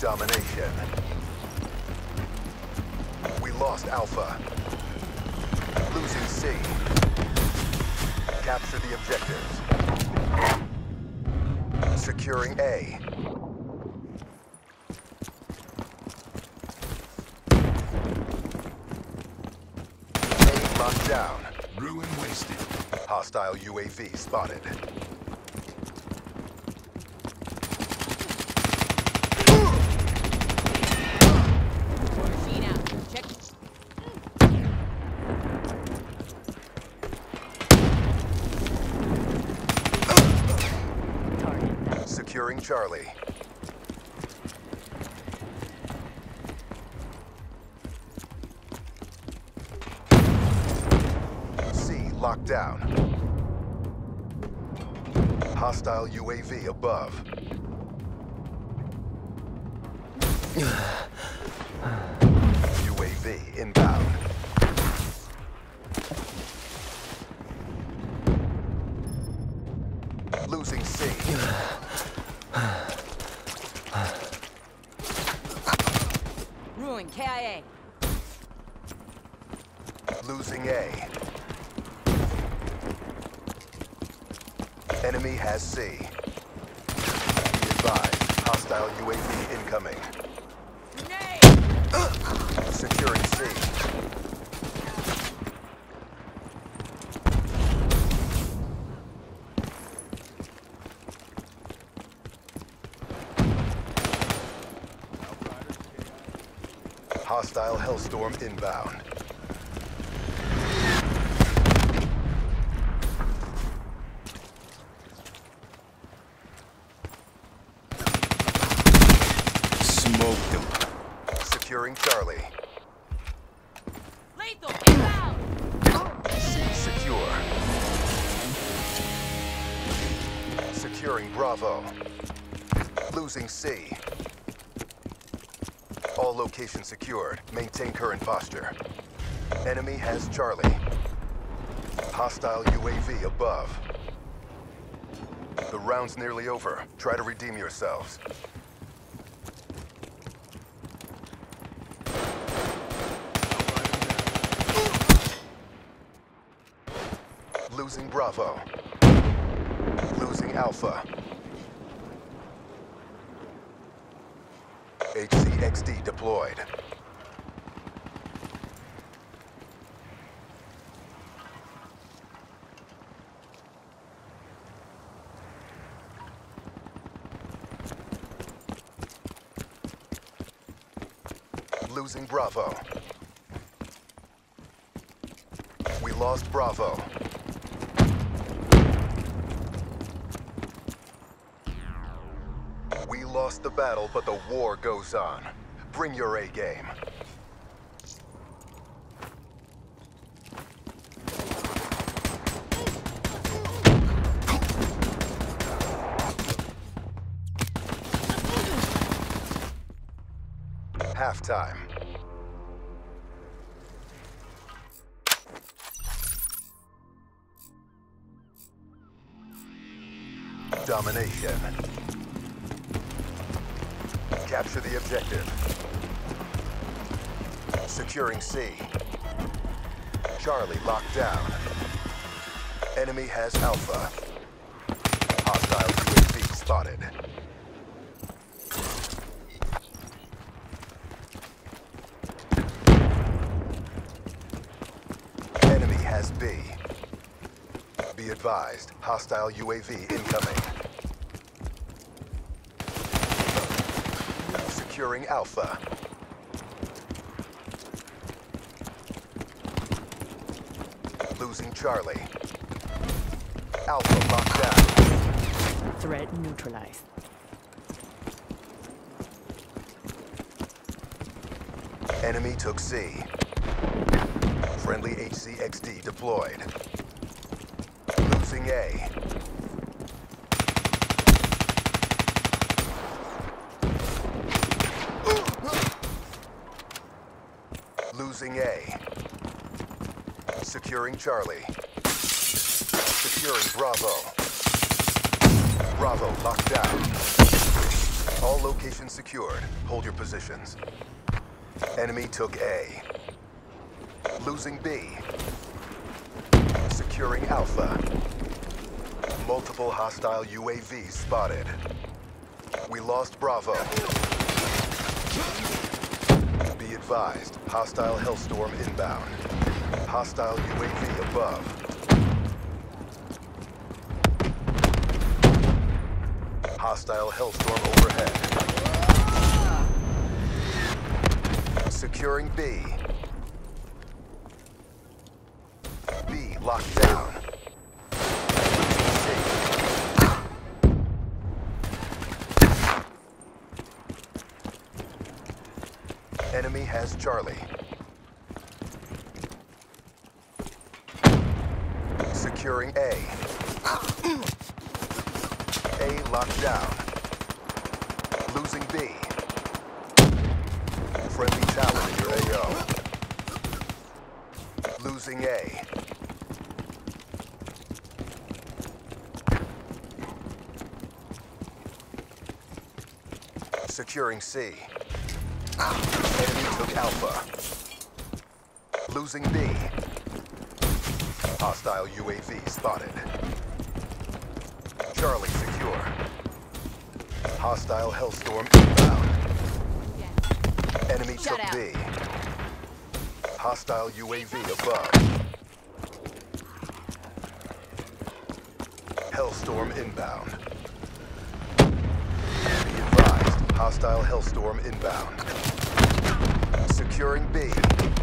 Domination. We lost Alpha. Losing C. Capture the objectives. Securing A. A locked down. Ruin wasted. Hostile UAV spotted. Machine out. Check. Securing Charlie. C locked down. Hostile UAV above. UAV inbound. Losing C. Ruin. KIA. Losing A. Enemy has C. Be advised, hostile UAV incoming. Grenade! Securing C. Hostile Hellstorm inbound. Smoked them. Securing Charlie. Lethal. Inbound. C secure. Securing Bravo. Losing C. All locations secured. Maintain current posture. Enemy has Charlie. Hostile UAV above. The round's nearly over. Try to redeem yourselves. Losing Bravo. Losing Alpha. HCXD deployed. Losing Bravo. We lost Bravo. We lost the battle, but the war goes on. Bring your A game. Halftime. Domination. Capture the objective. Securing C. Charlie locked down. Enemy has Alpha. Hostile UAV spotted. Enemy has B. Be advised, hostile UAV incoming. Securing Alpha. Losing Charlie. Alpha locked down. Threat neutralized. Enemy took C. Friendly HCXD deployed. Losing A. Losing A. Securing Charlie. Securing Bravo. Bravo locked down. All locations secured. Hold your positions. Enemy took A. Losing B. Securing Alpha. Multiple hostile UAVs spotted. We lost Bravo. Be advised, hostile Hellstorm inbound. Hostile UAV above. Hostile Hellstorm overhead. Securing B. B locked down. Enemy has Charlie. Securing A. A locked down. Losing B. Friendly Talon in your AO. Losing A. Securing C. Enemy took Alpha. Losing B. Hostile UAV spotted. Charlie secure. Hostile Hellstorm inbound. Enemy Shut took out. B. Hostile UAV above. Hellstorm inbound. Be advised, hostile Hellstorm inbound. Securing B.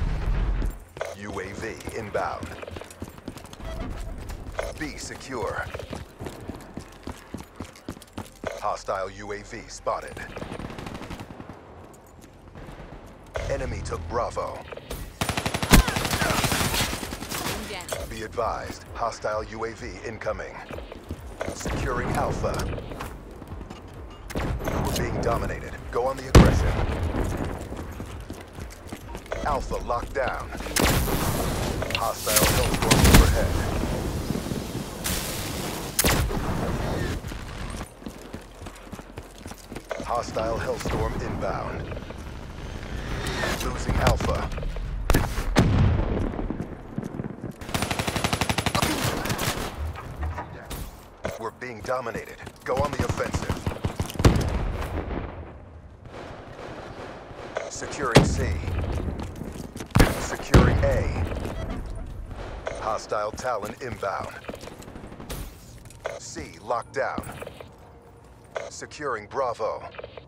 UAV inbound. B secure. Hostile UAV spotted. Enemy took Bravo. Be advised, hostile UAV incoming. Securing Alpha. We're being dominated. Go on the aggression. Alpha locked down. Hostile Hellstorm overhead. Hostile Hellstorm inbound. Losing Alpha. We're being dominated. Go on the offensive. Securing C. Securing A. Hostile Talon inbound. C locked down. Securing Bravo.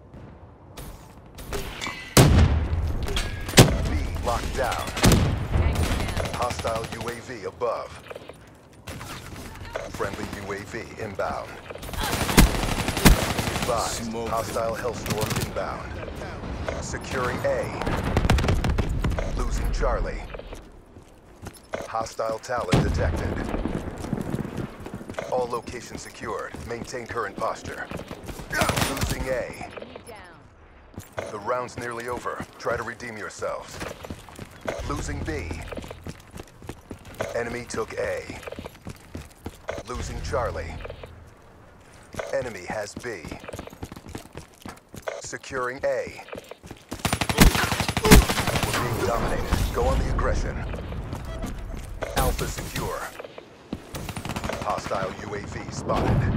B locked down. Hostile UAV above. Friendly UAV inbound. Advised, Smoke. hostile Hellstorm inbound. Securing A. Losing Charlie. Hostile Talon detected. All locations secured. Maintain current posture. Losing A. The round's nearly over. Try to redeem yourselves. Losing B. Enemy took A. Losing Charlie. Enemy has B. Securing A. We're being dominated. Go on the aggression. Alpha secure. Hostile UAV spotted.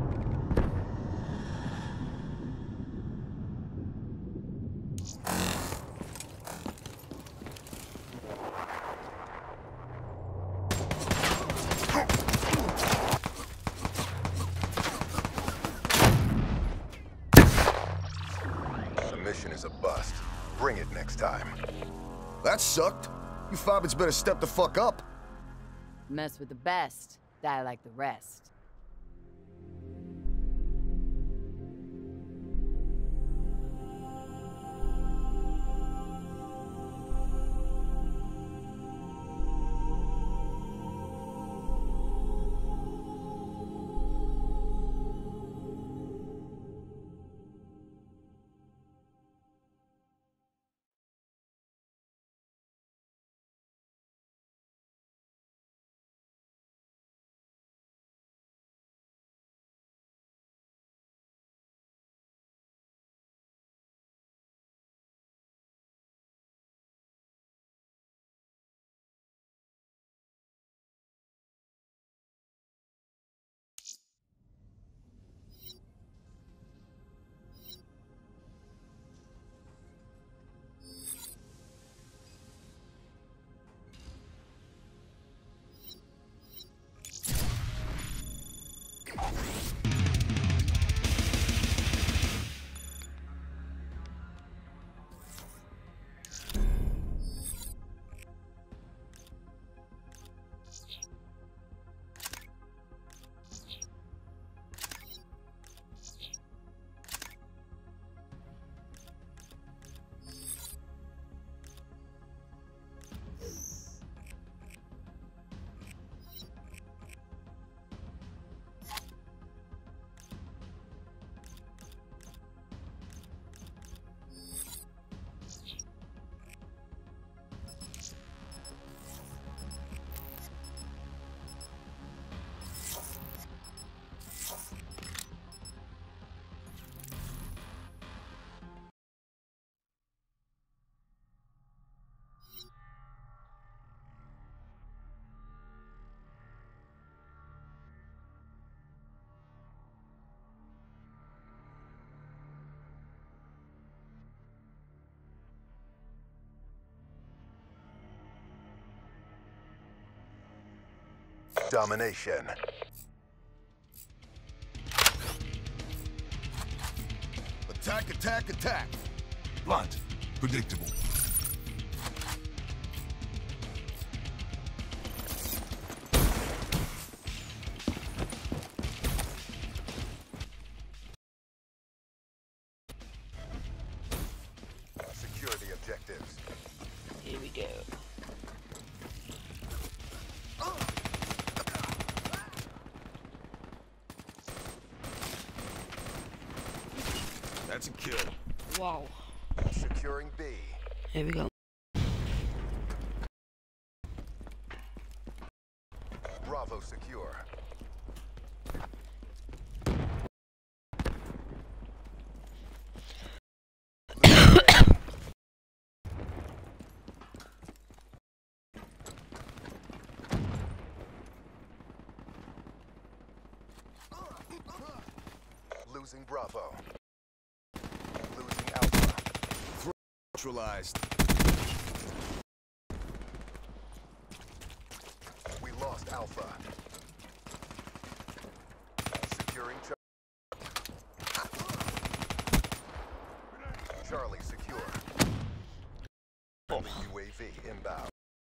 The mission is a bust. Bring it next time. That sucked. You fobbits better step the fuck up. Mess with the best, die like the rest. Domination. Attack, attack, attack. Blunt. Predictable. Secure the objectives. Here we go. That's a kill. Wow. Securing B. Here we go. Bravo secure. Losing Bravo. Losing Alpha. Neutralized. We lost Alpha. Securing Charlie secure. Friendly UAV inbound.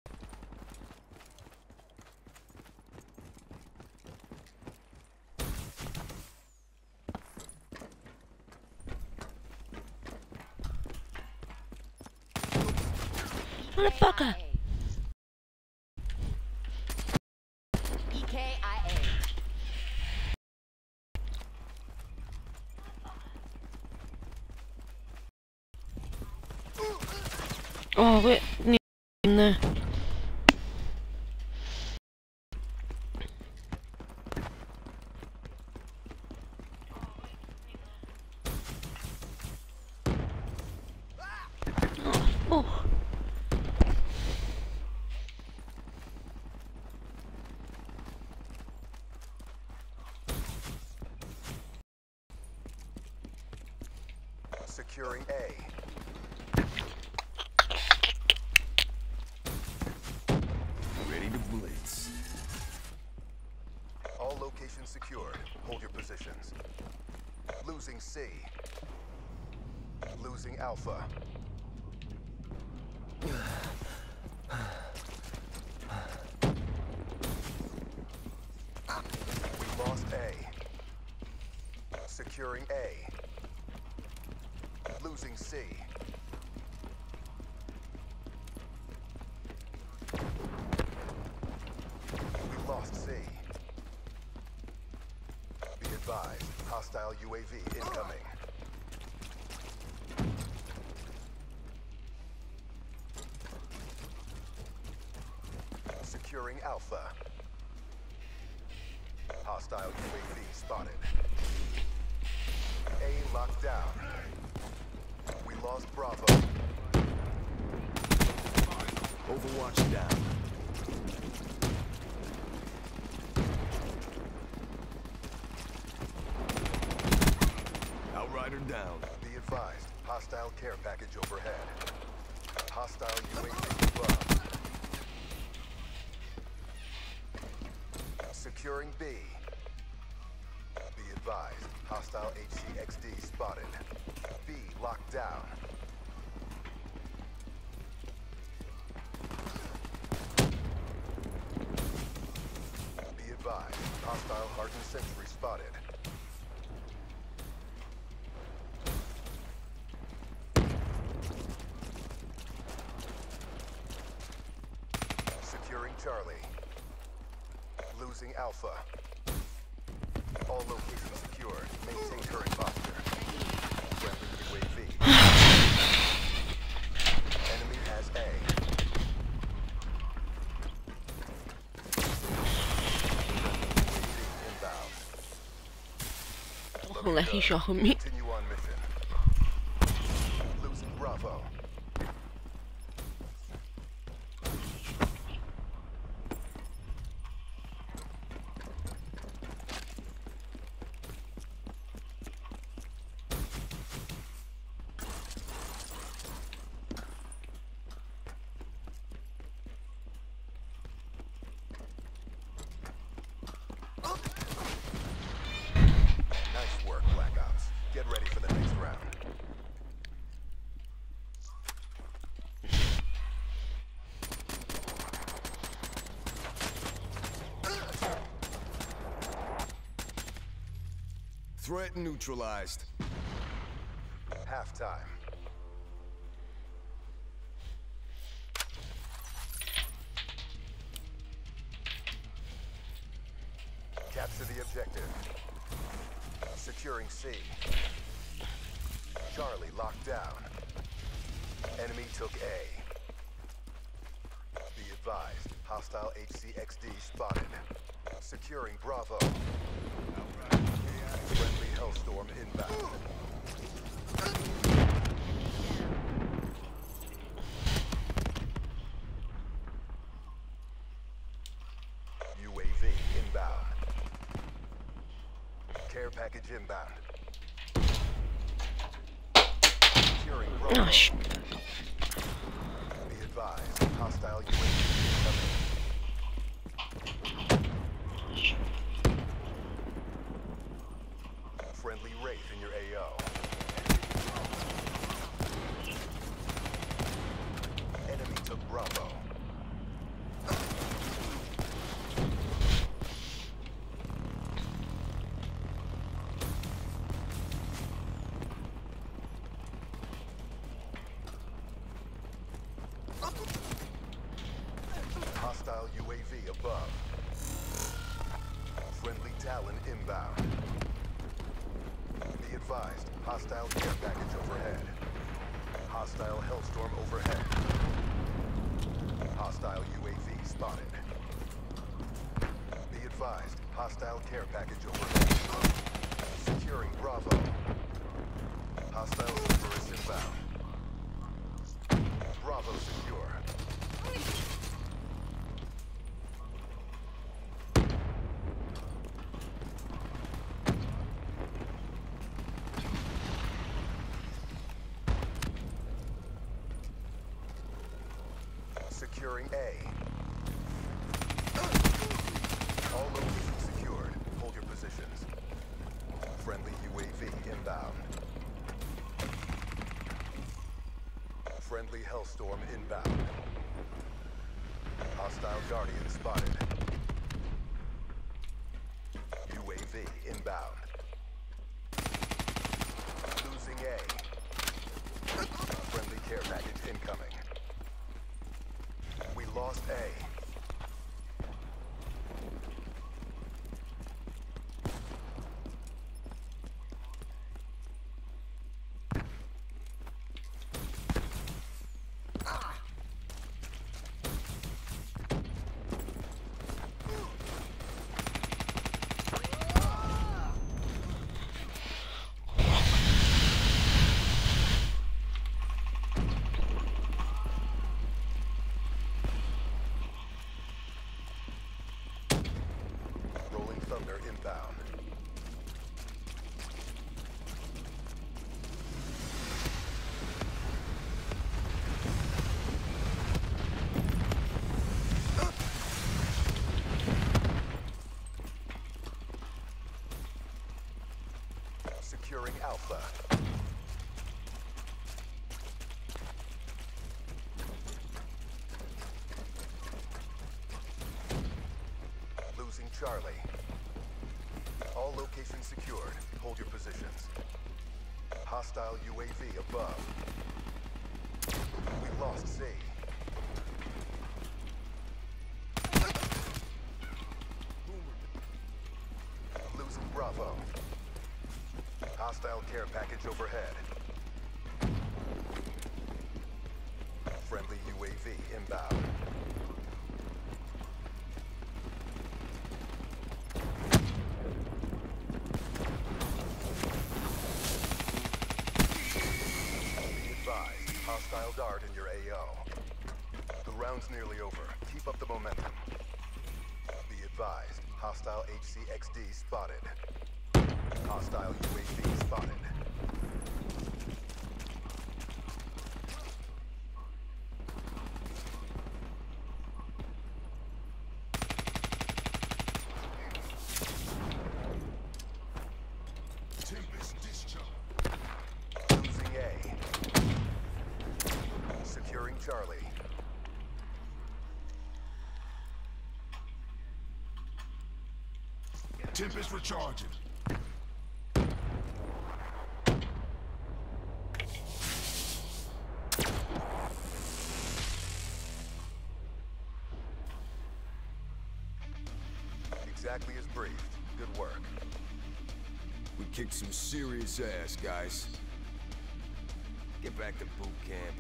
Motherfucker. EKIA. Oh, wait. In there. Oh. Securing A. Ready to blitz. All locations secured. Hold your positions. Losing C. Losing Alpha. We lost A. Securing A. Losing C. We lost C. Be advised, hostile UAV incoming. Securing Alpha. Hostile UAV spotted. A locked down. We lost Bravo. Overwatch down. Outrider down. Be advised, hostile care package overhead. Hostile UAV above. Securing B. Be advised, hostile HCXD spotted. B locked down. Be advised, hostile hardened sentry spotted. Securing Charlie. Losing Alpha. All locations secured. Maintain current posture. Friendly UAV. Enemy has A. Inbound. Hola, he shot me. Continue on mission. Losing Bravo. Threat neutralized. Halftime. Capture the objective. Securing C. Charlie locked down. Enemy took A. Be advised, hostile HCXD spotted. Securing Bravo. Friendly Hellstorm inbound. UAV inbound. Care package inbound. Securing Bravo. Oh, sh... Be advised, hostile UAV incoming. Friendly Wraith in your AO. Enemy took Bravo. Hostile UAV above. Friendly Talon inbound. Be advised, hostile care package overhead. Hostile Hellstorm overhead. Hostile UAV spotted. Be advised, hostile care package overhead. Securing Bravo. Hostile Cerberus inbound. Bravo secure. Securing A. All locations secured. Hold your positions. Friendly UAV inbound. Friendly Hellstorm inbound. Hostile Guardian spotted. UAV inbound. Losing A. Friendly care package incoming. We lost A. Rolling Thunder inbound. Securing Alpha. Losing Charlie. All locations secured. Hold your positions. Hostile UAV above. We lost C. Losing Bravo. Hostile care package overhead. Friendly UAV inbound. Hostile Dart in your AO. The round's nearly over. Keep up the momentum. Be advised, hostile HCXD spotted. Hostile UAV spotted. Tempest discharge. Losing A. Securing Charlie. Tempest recharging. exactly as briefed. Good work. We kicked some serious ass, guys. Get back to boot camp.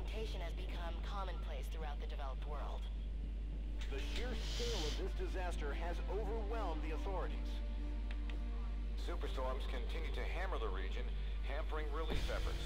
exploitation has become commonplace throughout the developed world. The sheer scale of this disaster has overwhelmed the authorities. Superstorms continue to hammer the region, hampering relief efforts.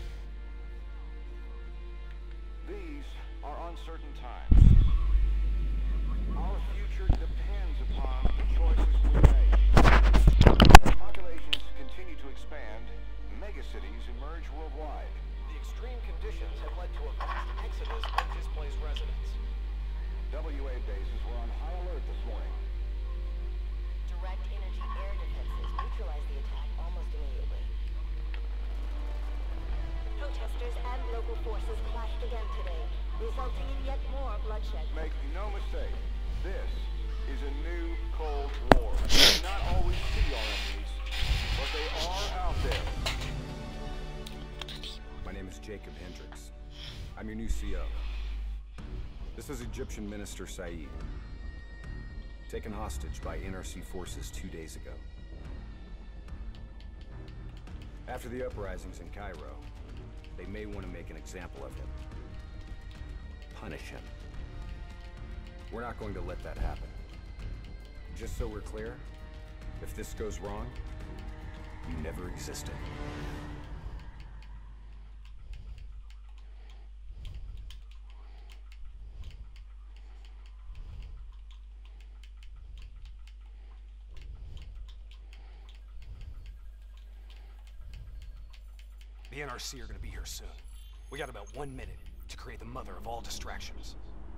These are uncertain times. Our future depends upon the choices we make. As populations continue to expand, megacities emerge worldwide. The extreme conditions have led to a vast exodus of displaced residents. WA bases were on high alert this morning. Direct energy air defenses neutralized the attack almost immediately. Protesters and local forces clashed again today, resulting in yet more bloodshed. Make no mistake, this is a new Cold War. We may not always see our enemies, but they are out there. My name is Jacob Hendricks. I'm your new CO. This is Egyptian Minister Saeed, taken hostage by NRC forces 2 days ago. After the uprisings in Cairo, they may want to make an example of him. Punish him. We're not going to let that happen. Just so we're clear, if this goes wrong, you never existed. The NRC are gonna be here soon. We got about 1 minute to create the mother of all distractions.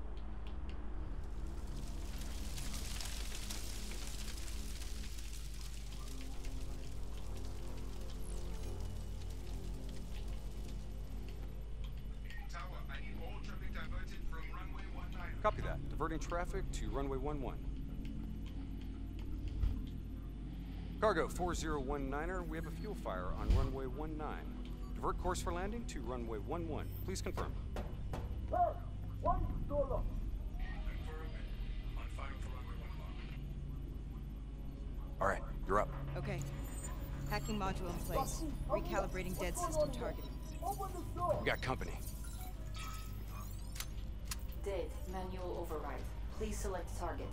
Tower, I need all traffic diverted from runway 19. Copy that. Diverting traffic to runway 11. Cargo 4019er, we have a fuel fire on runway 19. Divert course for landing to runway 11. Please confirm. Confirmed. On fire for runway 11. All right, you're up. Okay. Hacking module in place. Recalibrating dead system targeting. We got company. Dead. Manual override. Please select target.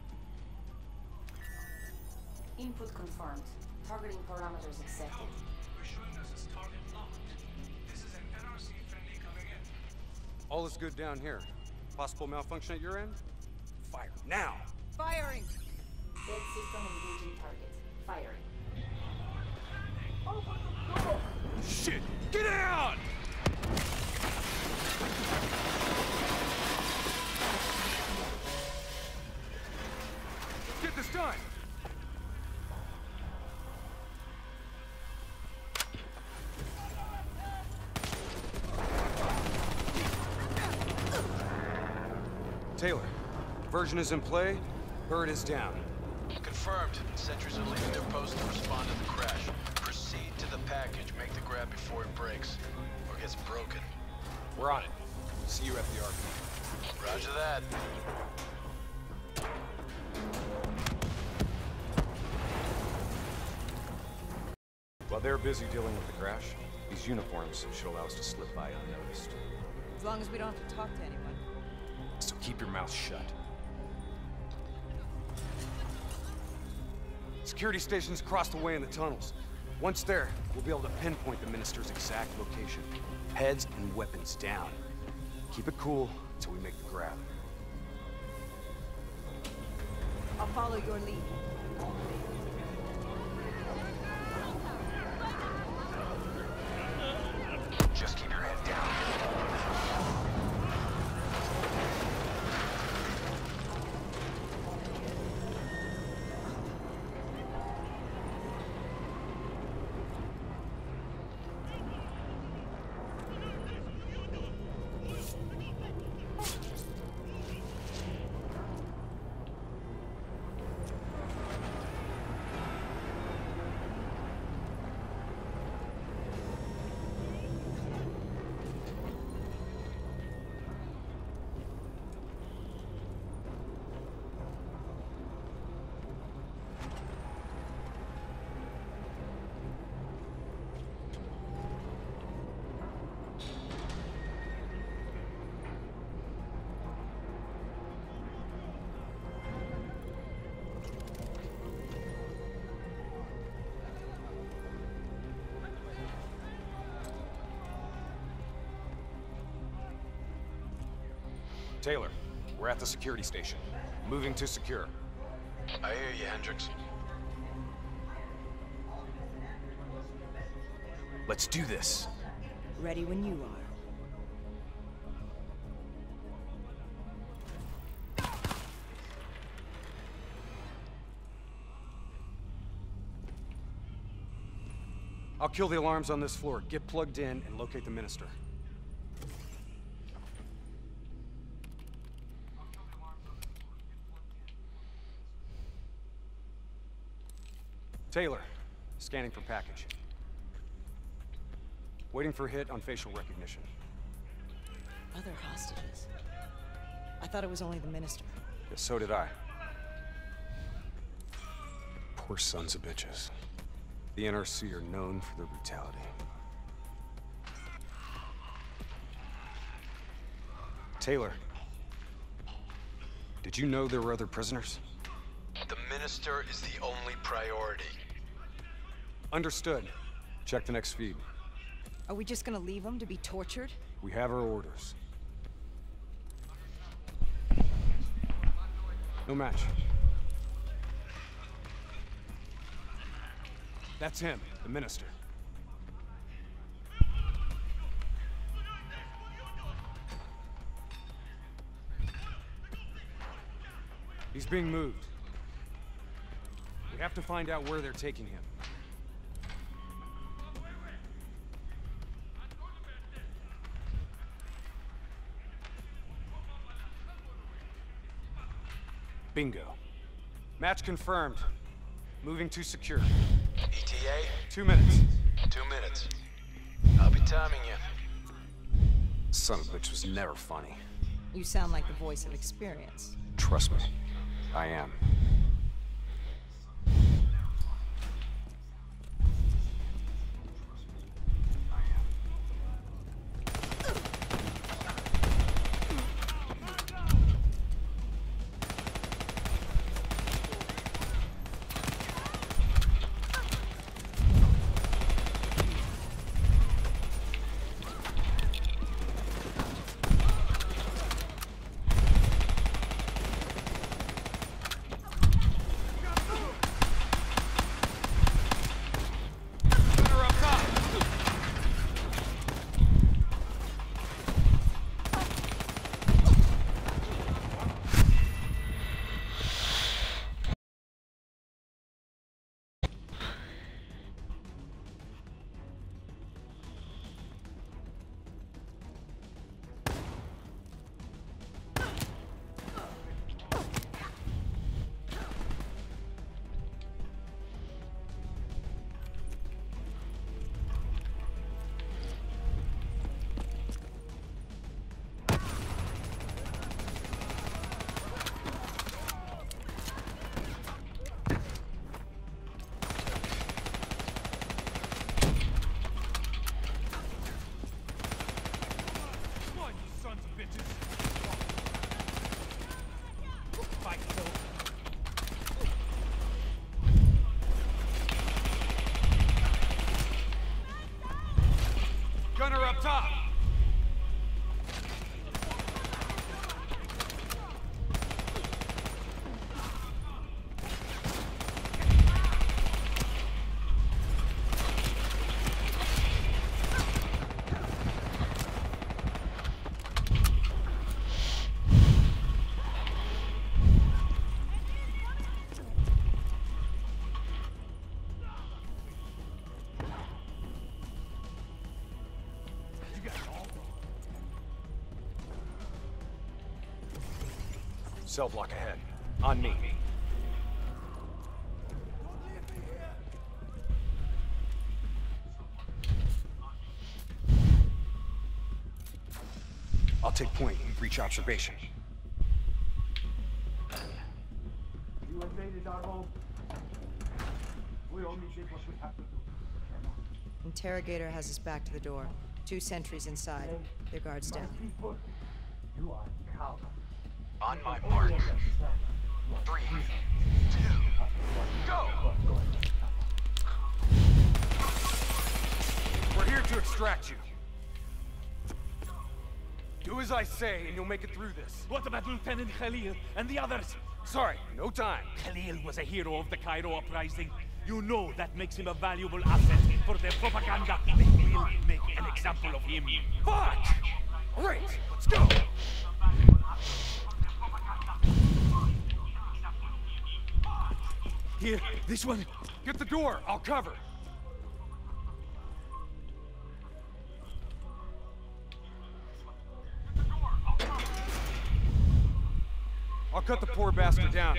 Input confirmed. Targeting parameters accepted. We're showing us as target locked. This is an NRC friendly coming in. All is good down here. Possible malfunction at your end? Fire now! Firing! Dead system engaging target. Firing. Shit! Get out! Get this done! Taylor, diversion is in play. Bird is down. Confirmed. Sentries are leaving their post to respond to the crash. Proceed to the package. Make the grab before it breaks. Or gets broken. We're on it. See you at the RP. Roger that. While they're busy dealing with the crash, these uniforms should allow us to slip by unnoticed. As long as we don't have to talk to anyone. So keep your mouth shut. Security stations across the way in the tunnels. Once there, we'll be able to pinpoint the minister's exact location. Heads and weapons down. Keep it cool until we make the grab. I'll follow your lead. Just keep your head down. Taylor, we're at the security station. Moving to secure. I hear you, Hendricks. Let's do this. Ready when you are. I'll kill the alarms on this floor. Get plugged in and locate the minister. Taylor, scanning for package. Waiting for hit on facial recognition. Other hostages. I thought it was only the minister. Yeah, so did I. Poor sons of bitches. The NRC are known for their brutality. Taylor, did you know there were other prisoners? The minister is the only priority. Understood. Check the next feed. Are we just gonna leave them to be tortured? We have our orders. No match. That's him, the minister. He's being moved. We have to find out where they're taking him. Bingo. Match confirmed. Moving to secure. ETA? 2 minutes. 2 minutes. I'll be timing you. Son of a bitch was never funny. You sound like the voice of experience. Trust me, I am. Gunner up top! Cell block ahead. On me. I'll take point and breach observation. You invaded our home. We only did what we have to do. Interrogator has his back to the door. 2 sentries inside. Their guards down. People, you are cowards. On my mark. 3, 2, go! We're here to extract you. Do as I say, and you'll make it through this. What about Lieutenant Khalil and the others? Sorry, no time. Khalil was a hero of the Cairo uprising. You know that makes him a valuable asset for their propaganda. They will make an example of him. Fuck! All right, let's go! Here, this one. Get the door, I'll cover. I'll cut the poor bastard down.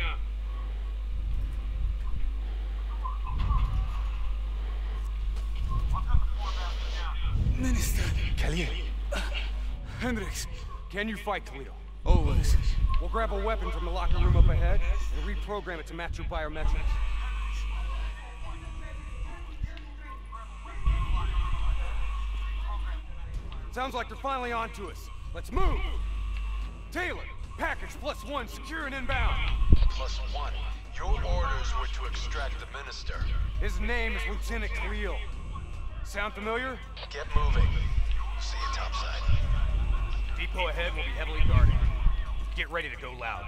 Minister. Khalil. Hendricks, can you fight Toledo? Always. We'll grab a weapon from the locker room up ahead and reprogram it to match your biometrics. Sounds like they're finally on to us. Let's move! Taylor, package +1, secure and inbound. +1. Your orders were to extract the minister. His name is Lieutenant Khalil. Sound familiar? Get moving. See you topside. Depot ahead will be heavily guarded. Get ready to go loud.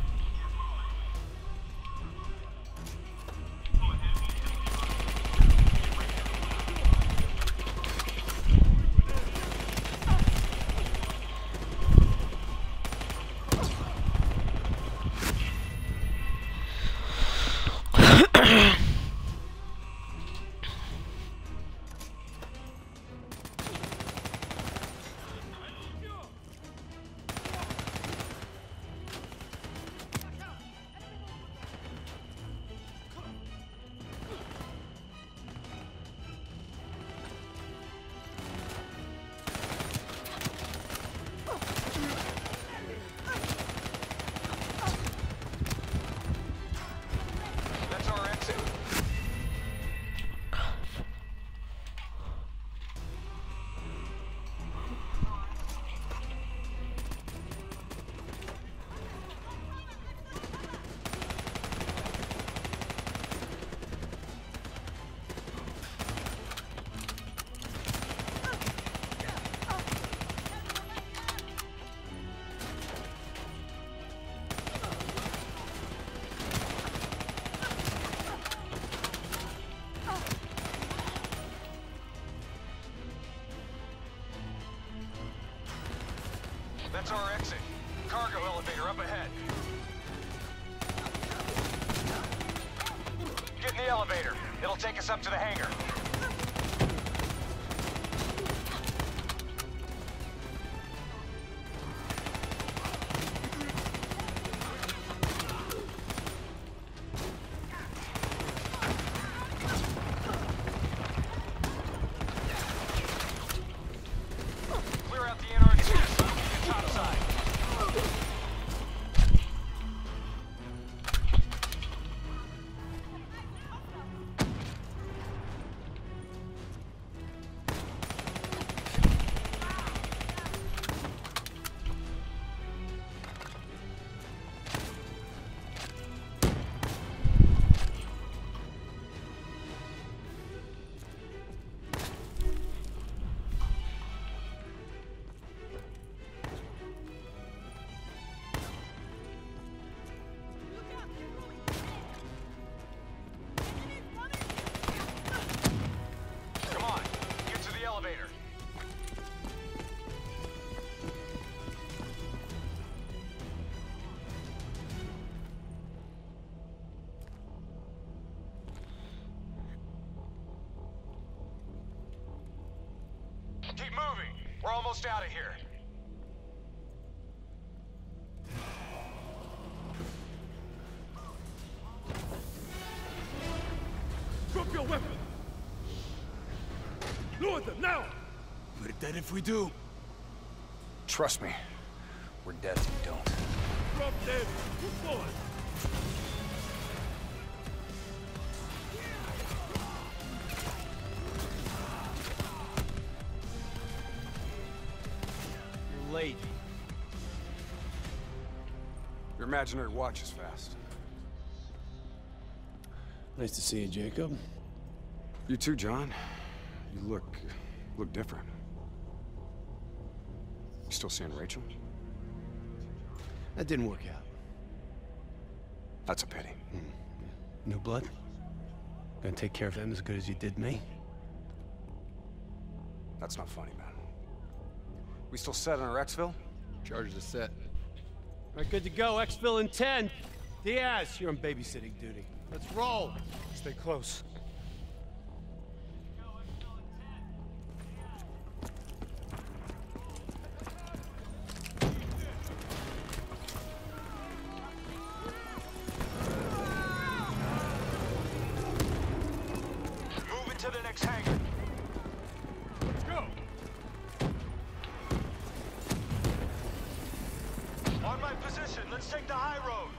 That's our exit. Cargo elevator up ahead. Get in the elevator. It'll take us up to the hangar. Clear out the NRG. Topside. Come on, get to the elevator. Keep moving. We're almost out of here. Drop your weapon! Lower them, now! We're dead if we do. Trust me, we're dead if we don't. Drop them! Move forward! You're late. Your imaginary watch is fast. Nice to see you, Jacob. You too, John. You look different. You still seeing Rachel? That didn't work out. That's a pity. New blood? Gonna take care of them as good as you did me? That's not funny, man. We still set on our exfil? Charges are set. All right, good to go. Exfil in 10. Diaz, you're on babysitting duty. Let's roll. Stay close. Move it to the next hangar. Let's go! On my position, let's take the high road.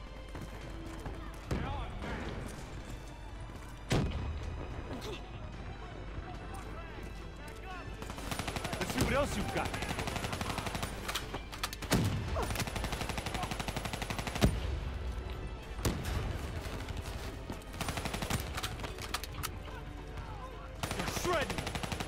Let's see what else you've got. You're shredding.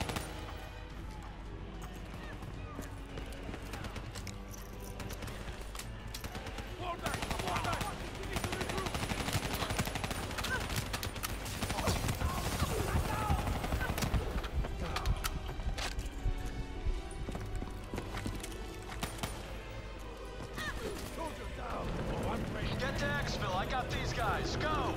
Get to Exfil. I got these guys. Go!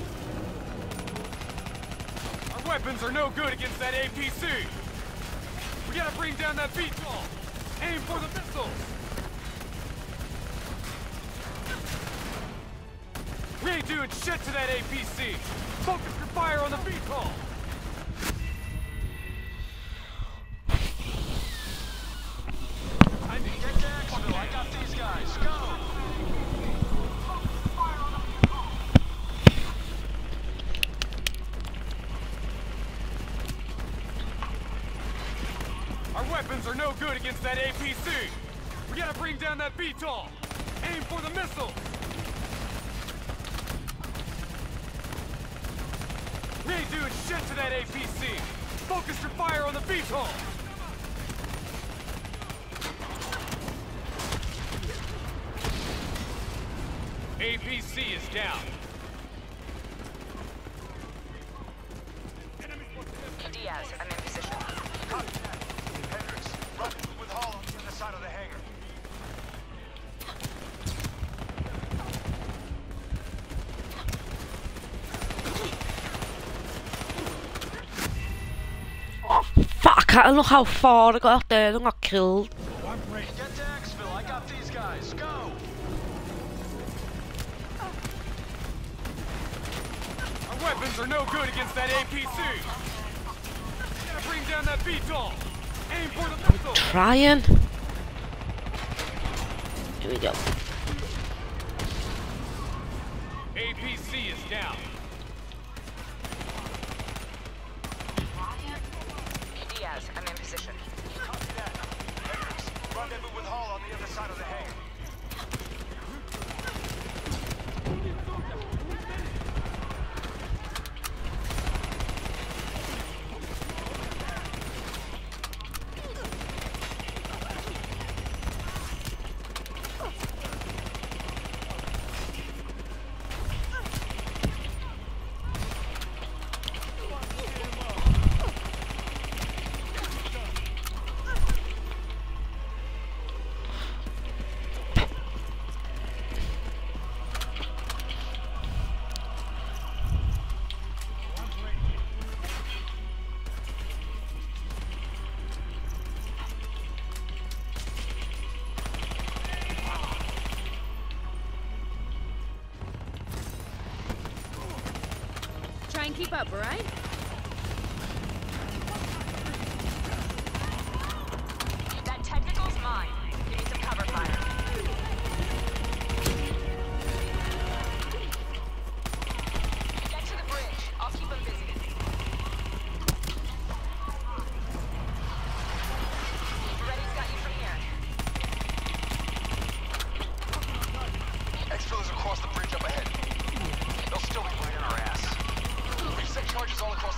Our weapons are no good against that APC! We gotta bring down that VTOL! Aim for the missiles! We ain't doing shit to that APC! Focus your fire on the VTOL! Get to Exfil. I got these guys. Go! Our weapons are no good against that APC! We gotta bring down that VTOL! Aim for the missiles! We ain't doing shit to that APC! Focus your fire on the VTOL! APC is down. Diaz, I'm in position. Hendricks, rendezvous with Hall on the other side of the hangar. Oh, fuck, I don't know how far I got out there and got killed. Get to Exfil. I got these guys. Go! Our weapons are no good against that APC! Gotta bring down that VTOL! Aim for the missile! Trying. Here we go. APC is down. Diaz, I'm in position. Copy that. Hendricks, rendezvous with Hall on the other side of the hangar. Try and keep up, alright? That technical's mine. Give me some cover fire. Get to the bridge. I'll keep them busy. Reddy's got you from here. Exfil is across the bridge up ahead. They'll still be right on our ass. We've set charges all across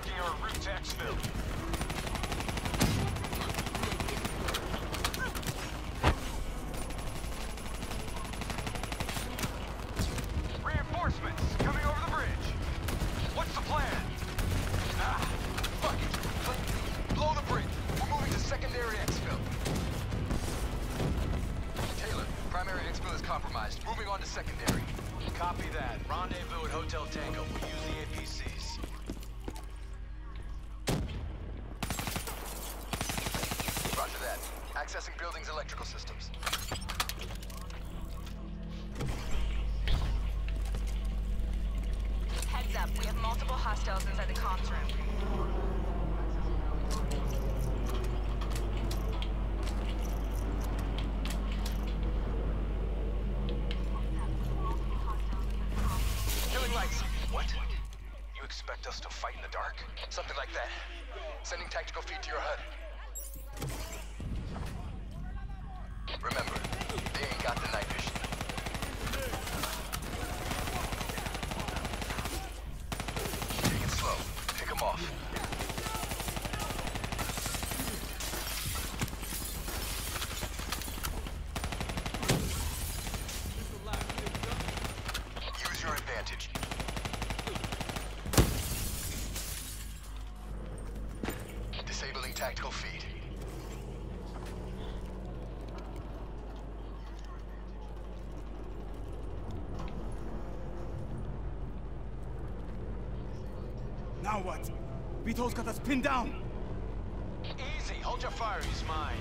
Marking our route to exfil. Reinforcements coming over the bridge. What's the plan? Ah, fuck it. Blow the bridge. We're moving to secondary exfil. Taylor, primary exfil is compromised. Moving on to secondary. Copy that. Rendezvous at Hotel Tango. We'll use the APCs. Roger that. Accessing building's electrical systems. Heads up, we have multiple hostiles inside the comms room. Killing lights. What? You expect us to fight in the dark? Something like that. Sending tactical feed to your HUD. Remember, they ain't got the night vision. Take it slow. Pick them off. Use your advantage. Disabling tactical feed. Now what? Vito's got us pinned down. Easy. Hold your fire. He's mine.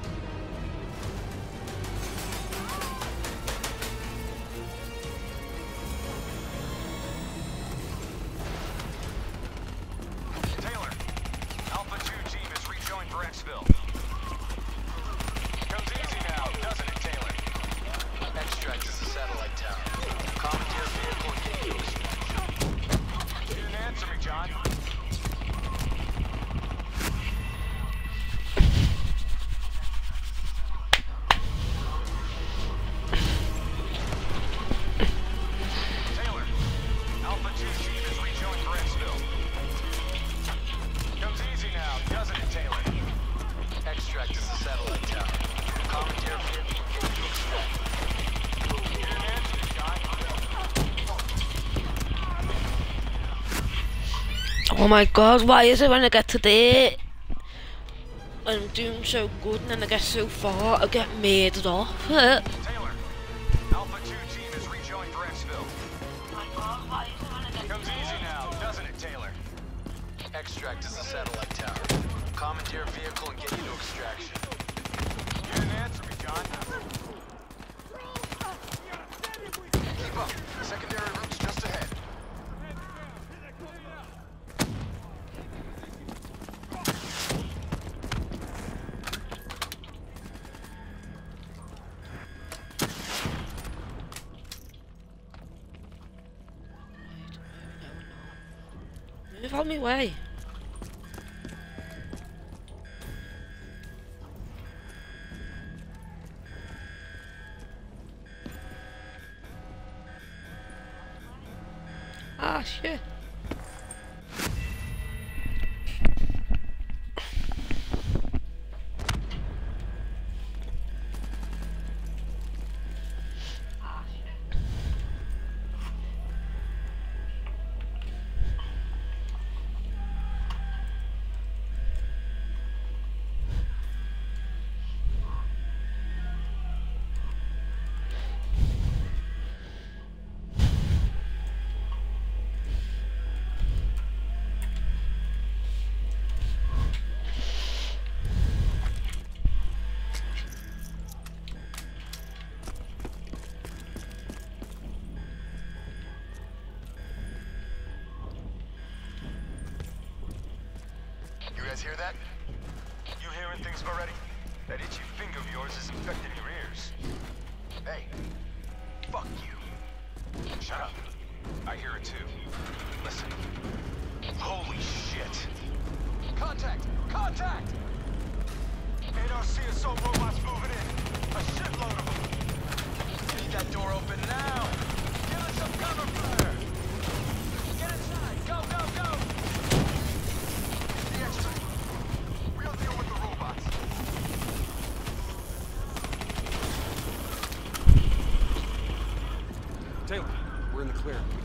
Taylor, Alpha 2 team has rejoined for exfil. Comes easy now, doesn't it, Taylor? Extract is a satellite town. Commandeer vehicle and You didn't answer me, John. Taylor, Alpha 2 team has rejoined for exfil. Comes easy now, doesn't it, Taylor? Extract is a satellite town. Commandeer vehicle and extract. You didn't answer me, John. Oh my god, why is it when I get to there I'm doing so good and then I get so far I get murdered off? Taylor, Alpha 2 team has rejoined for exfil. Comes easy now, doesn't it, Taylor? Extract is a satellite town. Commandeer vehicle and get you to extraction. You didn't answer me, John. Keep up. Secondary route's just ahead. Move out my way. Ah, shit. You guys hear that? You hearing things already? That itchy finger of yours is infecting your ears. Hey, fuck you. Shut up. I hear it too. Listen. Holy shit. Contact! Contact! NRC assault robots moving in. A shitload of them. Need that door open now. Give us some cover fire. Get inside. Go, go, go.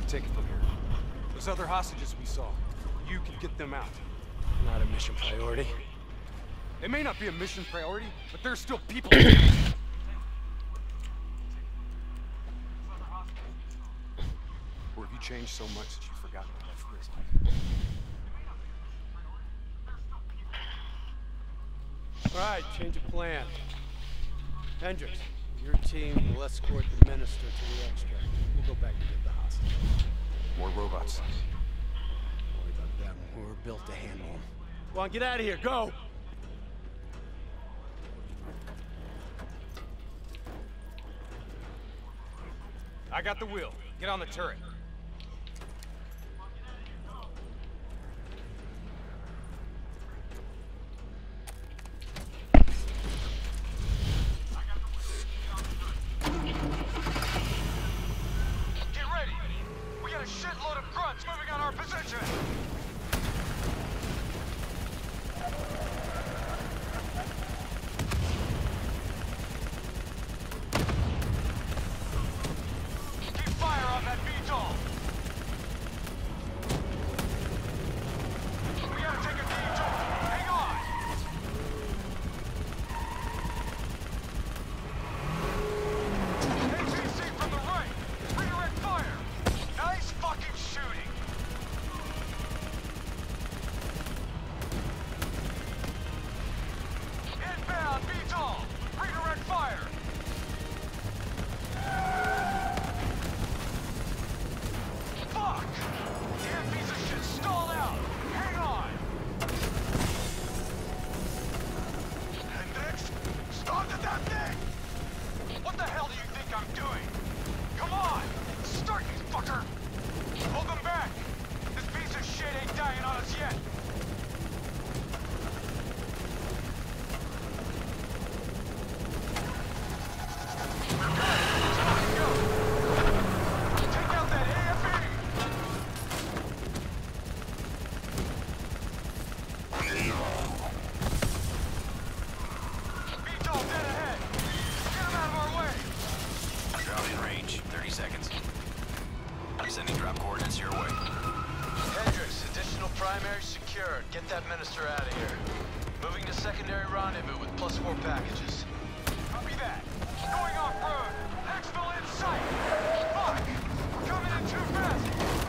take it from here. Those other hostages we saw, you can get them out. Not a mission priority. It may not be a mission priority, but there's still people. Or have you changed so much that you've forgotten what that feels like? All right, change of plan. Hendricks, your team will escort the minister to the extract. We'll go back and get the hostage. More robots. Don't worry about them. We're built to handle them. Come on, get out of here. Go! I got the wheel. Get on the turret. Get ready! We got a shitload of grunts moving on our position! Keep fire on that VTOL! We gotta take a detour! Hang on! APC from the right! Redirect fire! Nice fucking shooting! Inbound VTOL! Redirect fire! Fuck! Damn piece of shit stalled out! Hang on! Hendricks, started that thing! What the hell do you think I'm doing? Come on! Start, you fucker! Hold them back! This piece of shit ain't dying on us yet! Take out that AFE! VTOL dead ahead! Get him out of our way! Drop in range. 30 seconds. Sending drop coordinates your way. Hendricks, additional primary secured. Get that minister out of here. Moving to secondary rendezvous with +4 packages. Copy that. Going off-road. Exfil in sight. Fuck! We're coming in too fast.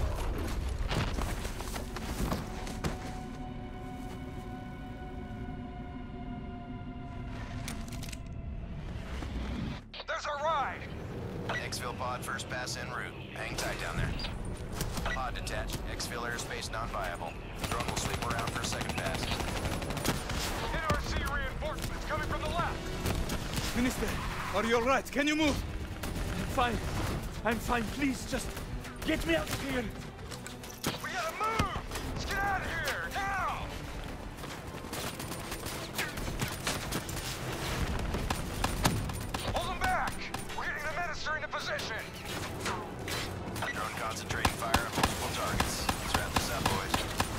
There's our ride. Exfil pod first pass en route. Hang tight down there. Pod detached. Exfil airspace non-viable. Drone will sweep around for a second pass. NRC reinforcements coming from the left. Minister, are you alright? Can you move? I'm fine. I'm fine. Please, just get me out of here. We gotta move! Let's get out of here, now! Hold them back! We're getting the minister into position! Drone concentrating fire on multiple targets. Let's wrap this up, boys.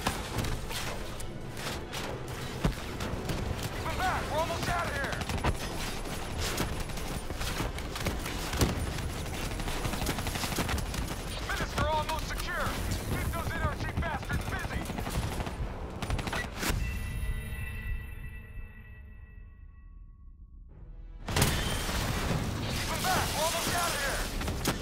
Keep them back! We're almost out of here! Minister almost secure! Keep those NRC bastards busy! Keep them back! We're almost out of here!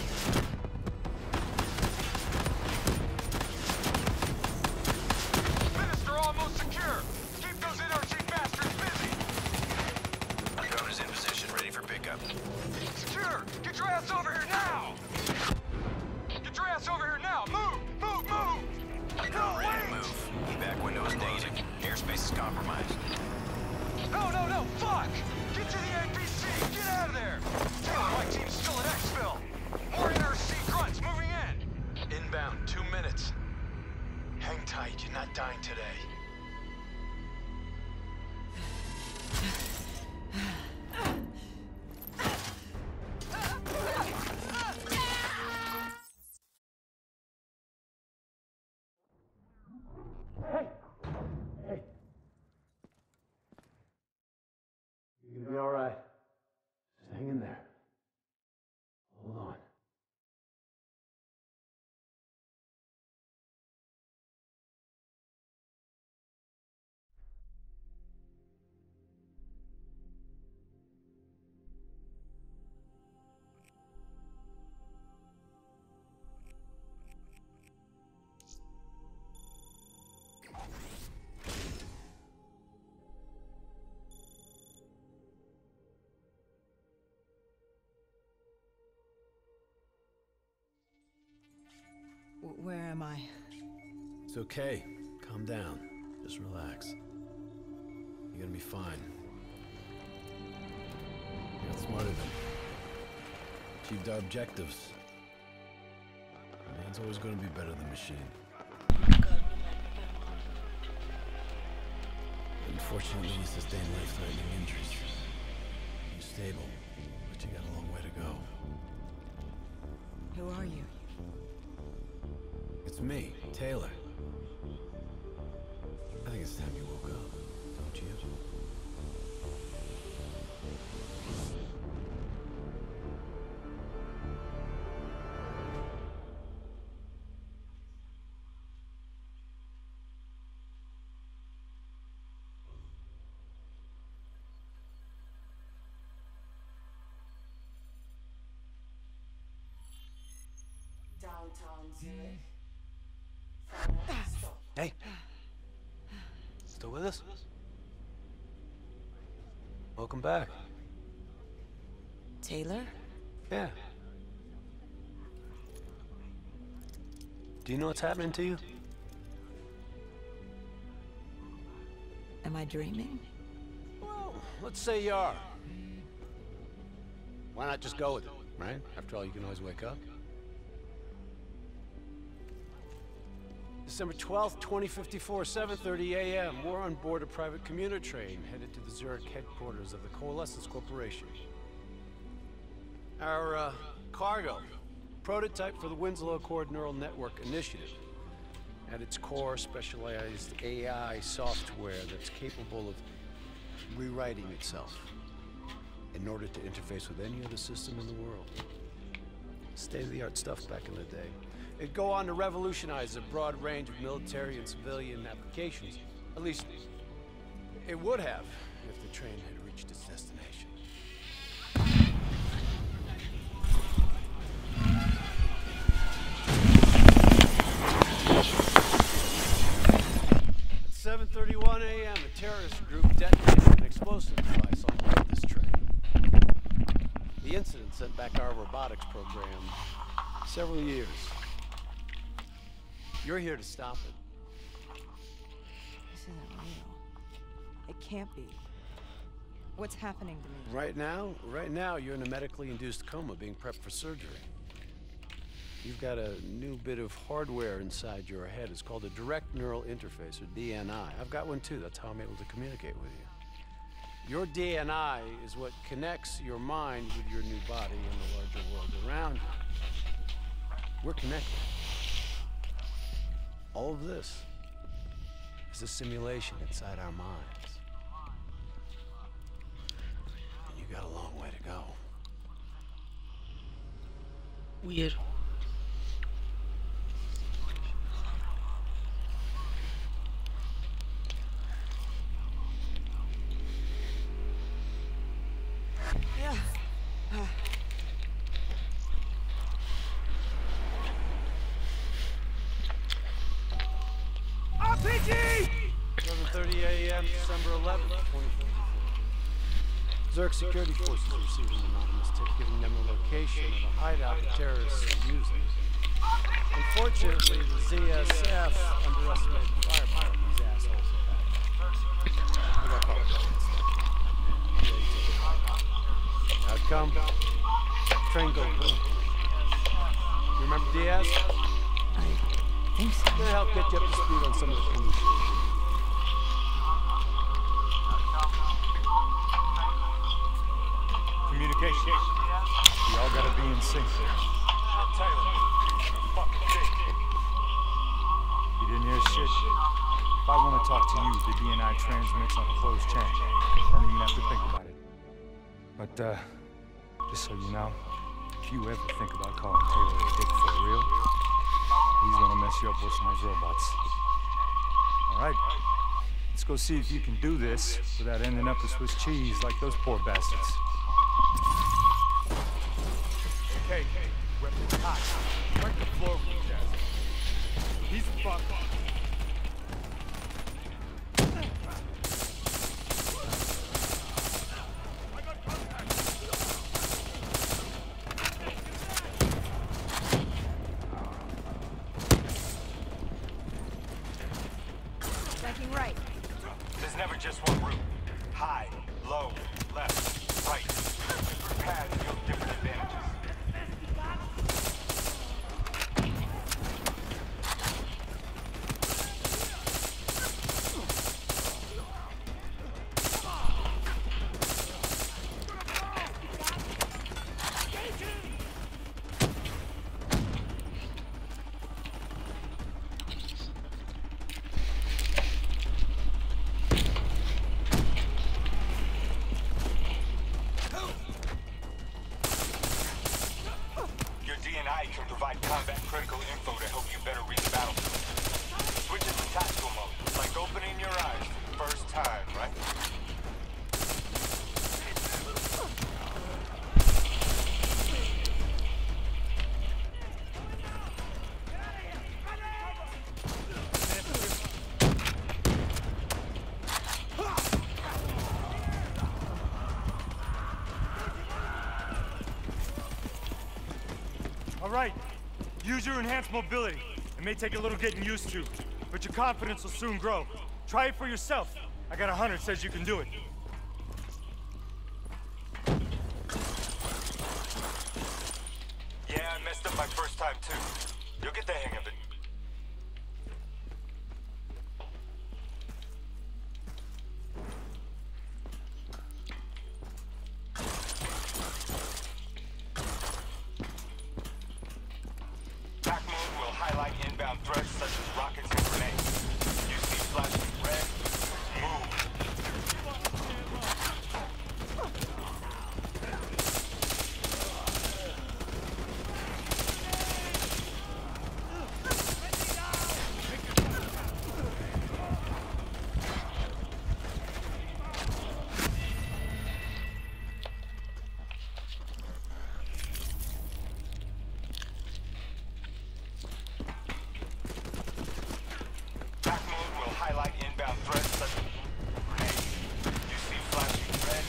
Minister almost secure! Keep those NRC bastards busy! Drone is in position, ready for pickup. Secure! Get your ass over here now! Get your ass over here now! Move! Move! Move! Drone ready to move. Evac window is negative. Airspace is compromised. No, no, no! Fuck! Get to the APC! Get out of there! Taylor, my team's still at Exfil! More NRC grunts moving in! Inbound, 2 minutes. Hang tight, you're not dying today. You're gonna be all right. Just hang in there. Hold on. It's okay. Calm down. Just relax. You're gonna be fine. You outsmarted them. Achieved our objectives. Man's always gonna be better than machine. Unfortunately, you sustained life-threatening injuries. You're stable, but you got a long way to go. Who are you? It's me, Taylor. I think it's time you woke up, don't you? Downtown Zurich. Hey. Still with us? Welcome back. Taylor? Yeah. Do you know what's happening to you? Am I dreaming? Well, let's say you are. Why not just go with it, right? After all, you can always wake up. December 12th, 2054, 7:30 a.m. We're on board a private commuter train headed to the Zurich headquarters of the Coalescence Corporation. Our cargo, prototype for the Winslow Accord Neural Network Initiative. At its core, specialized AI software that's capable of rewriting itself in order to interface with any other system in the world. State-of-the-art stuff back in the day. It'd go on to revolutionize a broad range of military and civilian applications. At least, it would have if the train had reached its destination. At 7:31 a.m., a terrorist group detonated an explosive device on board this train. The incident sent back our robotics program several years. You're here to stop it. This isn't real. It can't be. What's happening to me? Right now, you're in a medically induced coma being prepped for surgery. You've got a new bit of hardware inside your head. It's called a direct neural interface, or DNI. I've got one too. That's how I'm able to communicate with you. Your DNI is what connects your mind with your new body and the larger world around you. We're connected. All of this is a simulation inside our minds. And you got a long way to go. Weird. Yeah. RPG! 7:30 a.m., December 11th, 2044. Zurich security forces received an anonymous tip giving them a location of a hideout the terrorists are using. Unfortunately, the ZSF underestimated the firepower of these assholes. I got caught. Outcome. Train go boom. You remember Diaz? I think so. Gonna help get you up to speed on some of the communication. Communication. We all gotta be in sync. Taylor, fucking dick. You didn't hear shit? If I want to talk to you, the DNI transmits on a closed channel. Don't even have to think about it. But, just so you know, if you ever think about calling Taylor a dick for real, he's gonna mess you up worse than those robots. Alright, let's go see if you can do this without ending up as Swiss cheese like those poor bastards. Okay, weapons hot. Break the floor with his ass. He's fucked. Tracking right. There's never just one route. High, low, left, right. Different paths yield different advantages. Can provide combat critical info to help you better read the battlefield. Switch it to tactical mode, like opening your eyes for the first time, right? All right, use your enhanced mobility. It may take a little getting used to, but your confidence will soon grow. Try it for yourself. I got a hunter that says you can do it. Yeah, I messed up my first time too. You'll get the hang of it. Highlight inbound threats such as rockets and grenades. You see flashing red, move. Highlight inbound threats such as grenades. You see flashing red,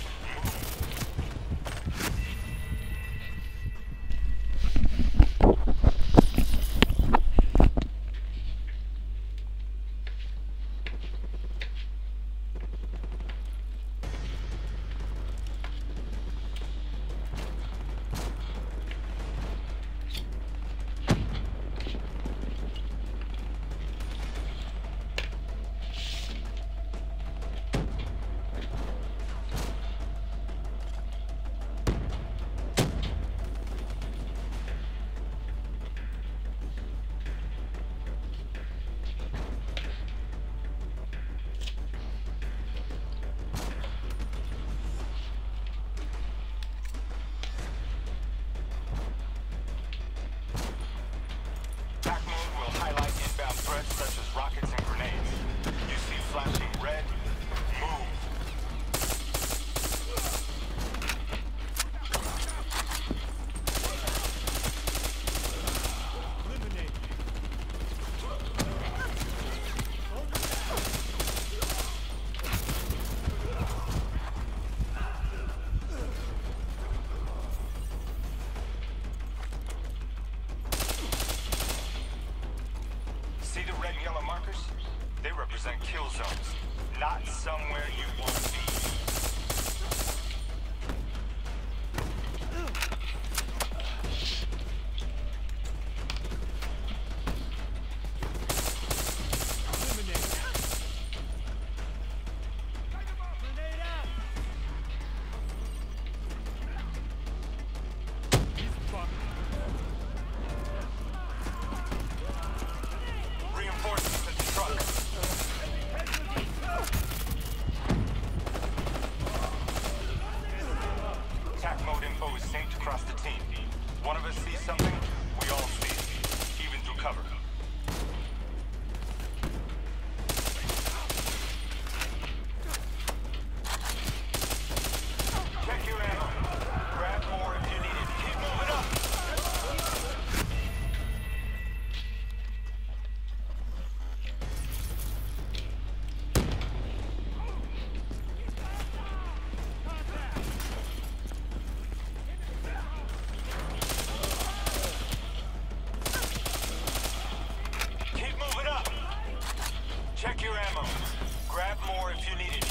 threats such as rockets and grenades. You see flashing red, move. See the red and yellow markers? They represent kill zones, not somewhere you want to be. Reinforcements at the truck. Check your ammo. Grab more if you need it.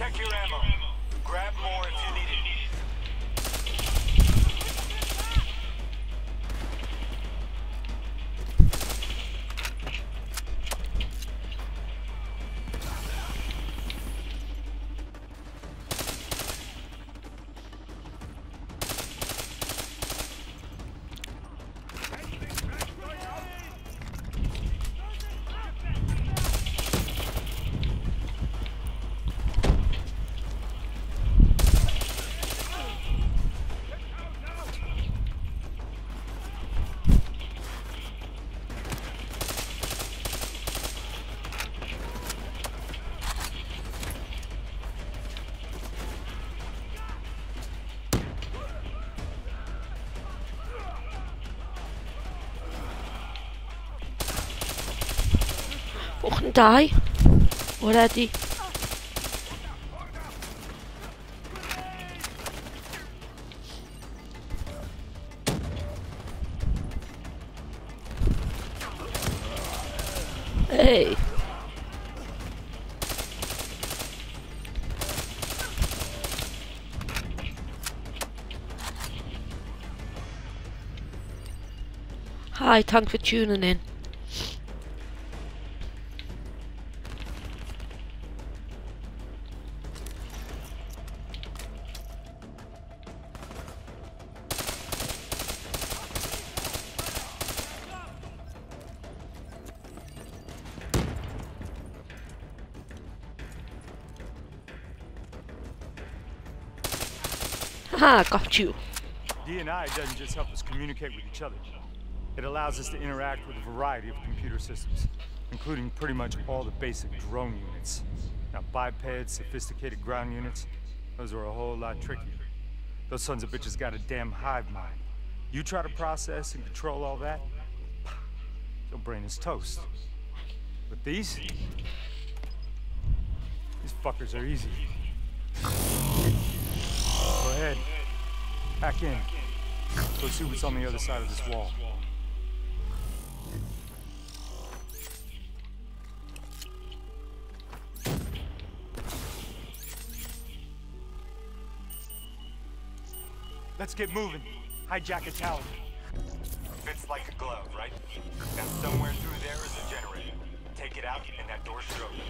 Check your ammo. Grab more if you need it. Fucking die already. Hey. Hi, thanks for tuning in. Haha, got you. D&I doesn't just help us communicate with each other. It allows us to interact with a variety of computer systems, including pretty much all the basic drone units. Now, bipeds, sophisticated ground units, those are a whole lot trickier. Those sons of bitches got a damn hive mind. You try to process and control all that, your brain is toast. But these fuckers are easy. Go ahead. Back in. Go see what's on the other side of this wall. Let's get moving. Hijack a tower. Fits like a glove, right? And somewhere through there is a generator. Take it out and that door should open.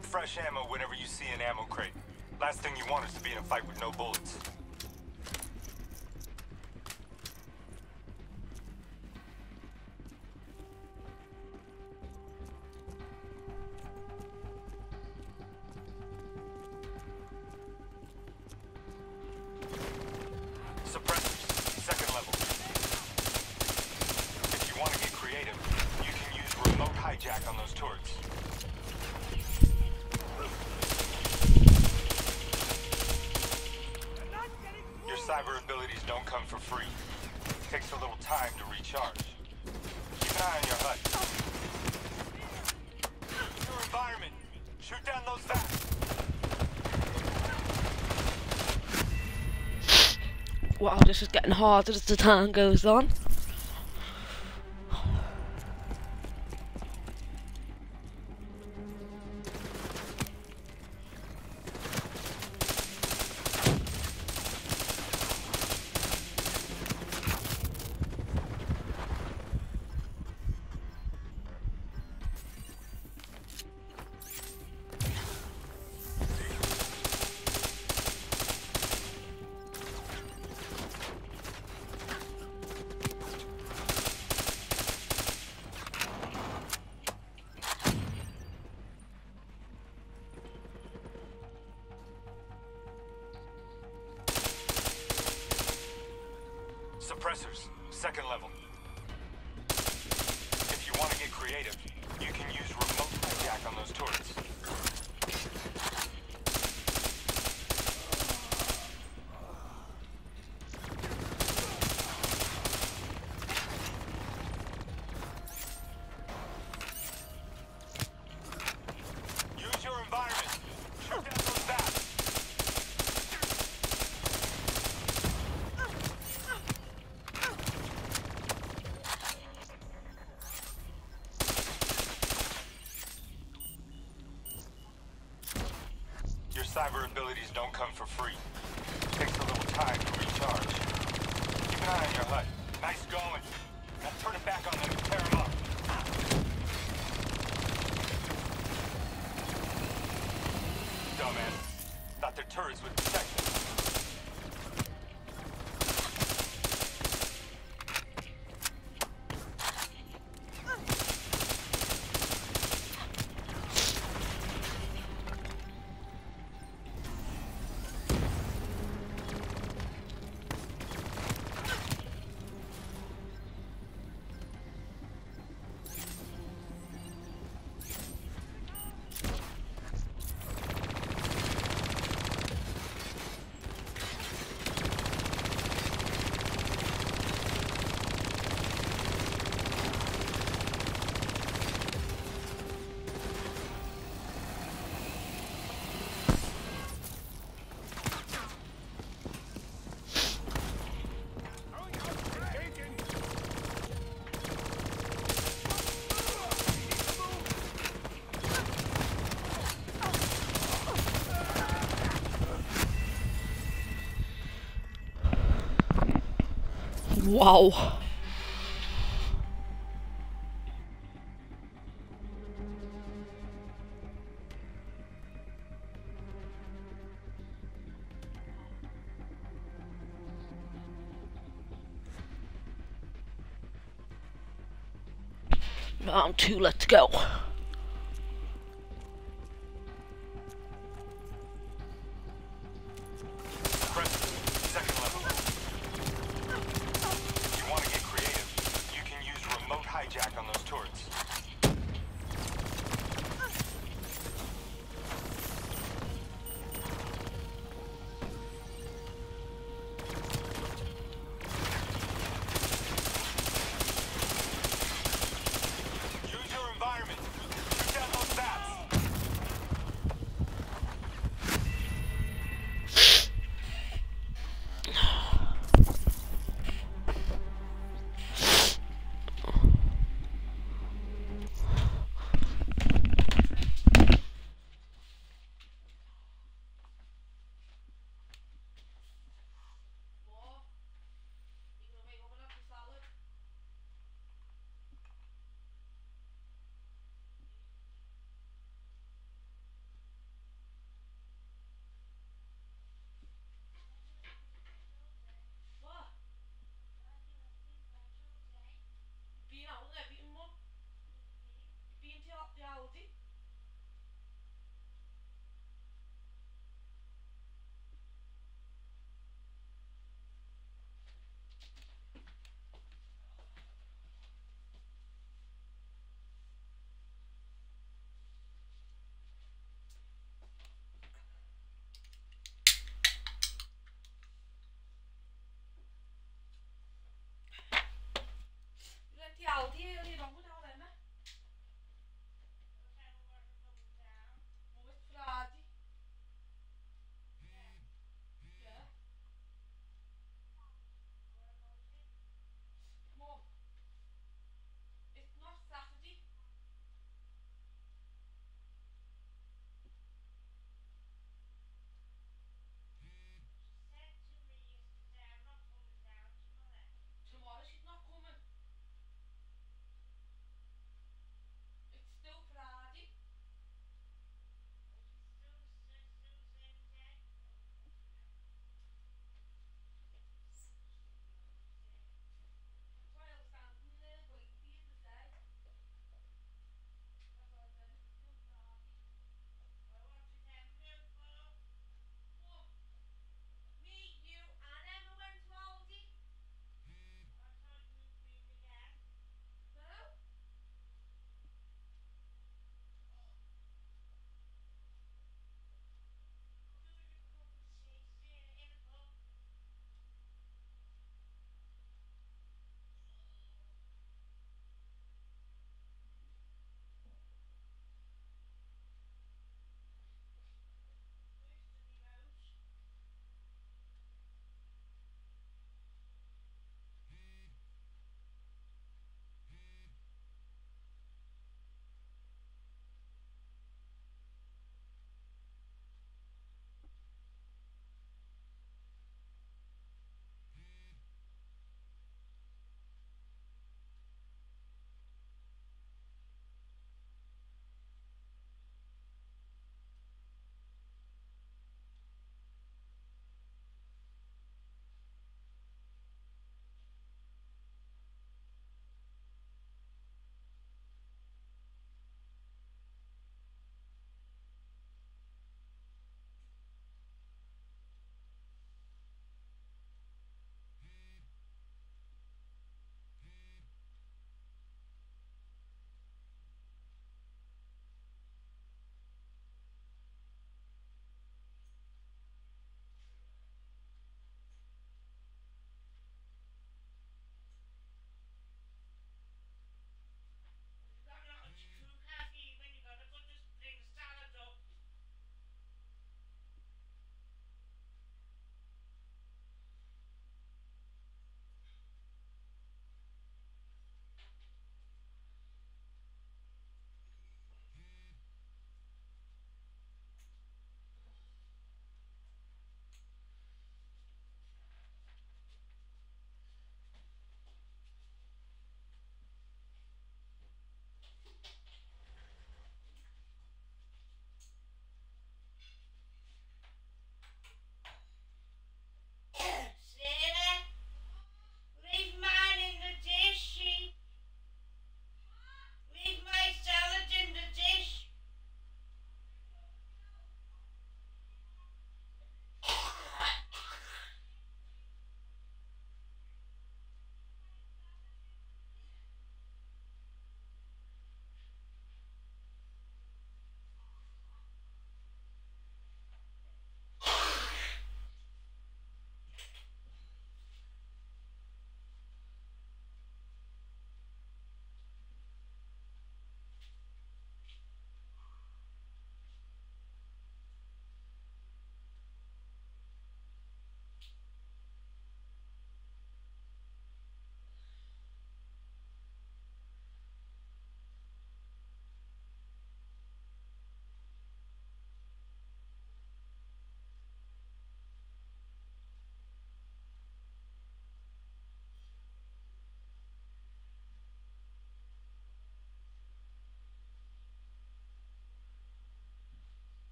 Grab fresh ammo whenever you see an ammo crate. Last thing you want is to be in a fight with no bullets. Suppressors, second level. If you want to get creative, you can use remote hijack on those turrets. Your cyber abilities don't come for free. It takes a little time to recharge. Keep an eye on your HUD. Your environment. Shoot down those vats. Wow, this is getting harder as the time goes on. Suppressors, second level. If you want to get creative, you can use remote hijack on those turrets. Use your environment. Shoot down those vats. Your cyber abilities don't come for free. It takes a little time to recharge. Keep an eye on your HUD. Nice going. Now turn it back on them and tear them up. Dumbass. Thought their turrets would protect them. Wow. Round 2, let's go. Second level. If you want to get creative, you can use remote hijack on those turrets. Use your environment.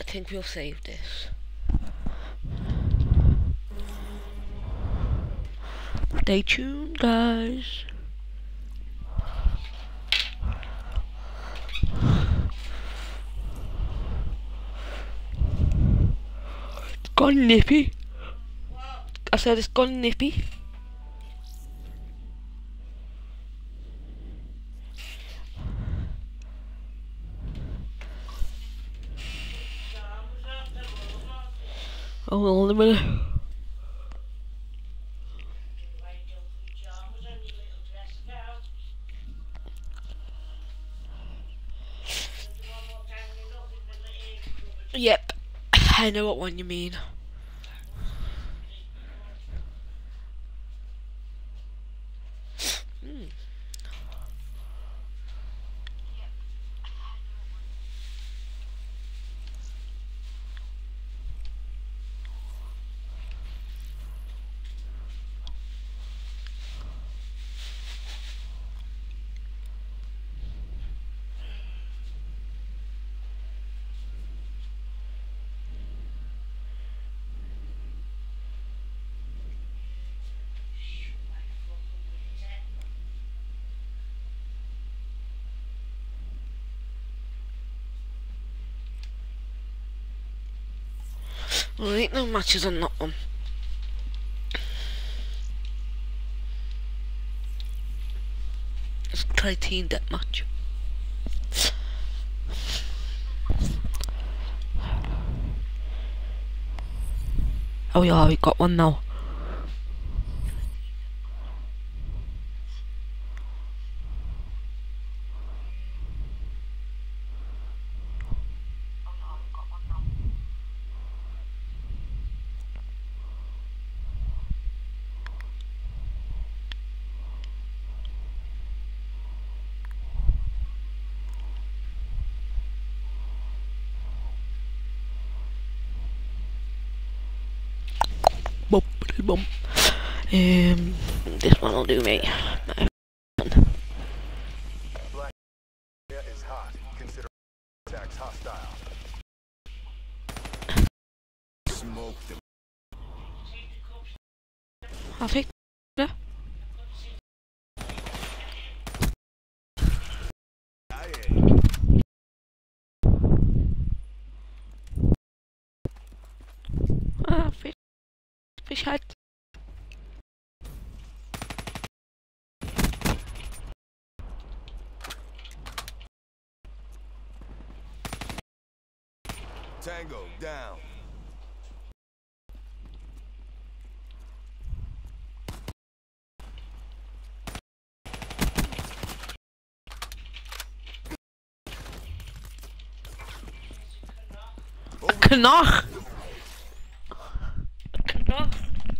think we'll save this. Stay tuned, guys. It's gone nippy. I said it's gone nippy. Oh, hold on a minute. Yep, I know what one you mean. Well, there ain't no matches on that one. Let's try team deathmatch. Oh yeah, we got one now. Bump. This one will do me. Black area is hot. Consider attacks hostile. Smoke them. I'll take that. Ah, fish head. Tango down. Knach. Knach.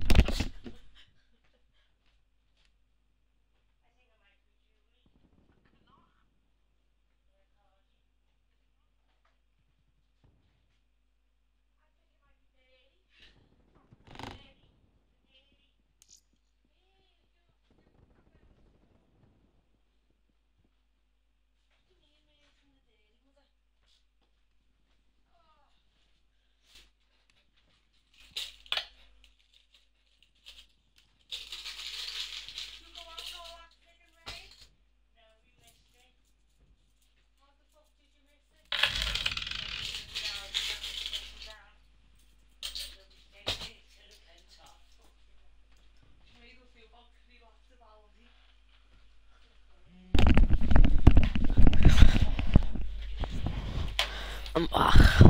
I'm back.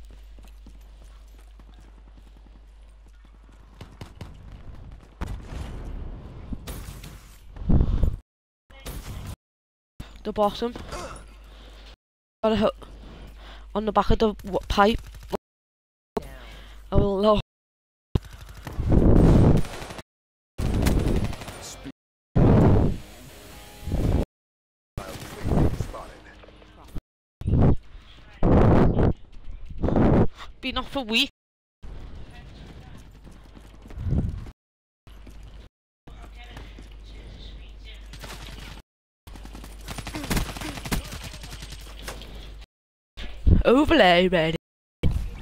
The bottom. Got a hook on the back of the pipe. I will know. Been off for a week. Overlay ready.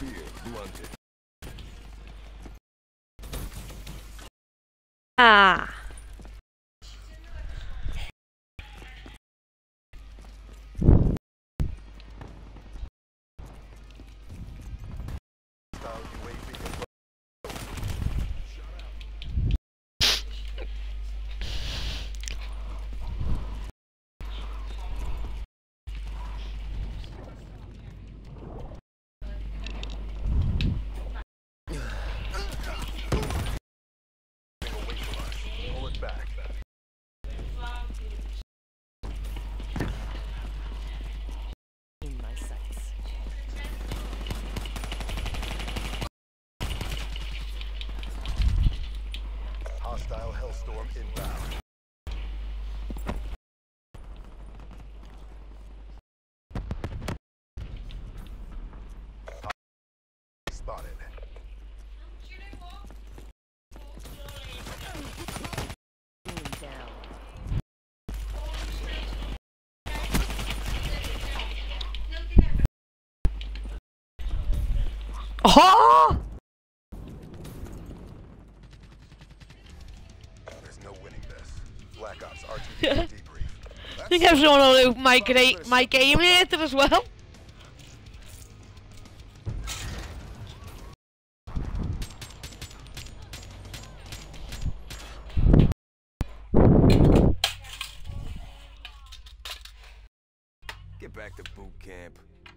Fear blunted. Ah. Pull it back. In my sights. Hostile Hellstorm inbound. Spotted. Down. Oh! There's no winning this. Black Ops R2D debrief. I think everyone will know my game later as well. Get back to boot camp.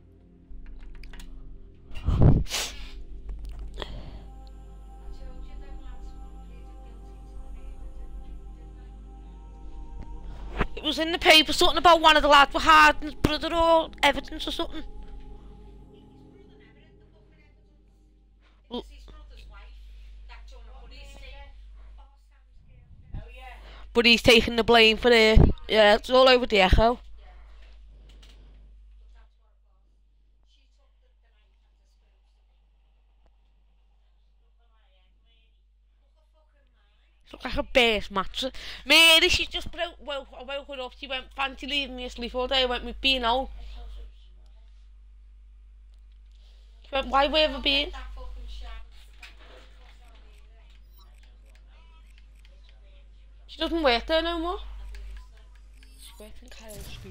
It was in the paper, something about one of the lads were Harden's brother or evidence or something. Well, but he's taking the blame for it. Yeah, it's all over the Echo. It looked like a base match. Mary, she just woke her up. She went, fancy leaving me asleep all day. I went, we've been out. She went, why have we ever been? She doesn't work there no more. She works in Kyle's school.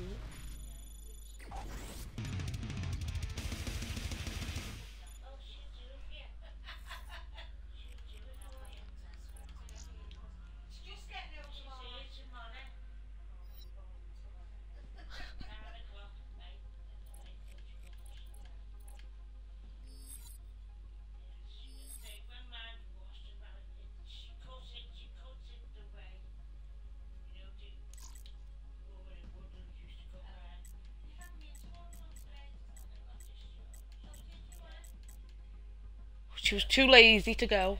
She was too lazy to go.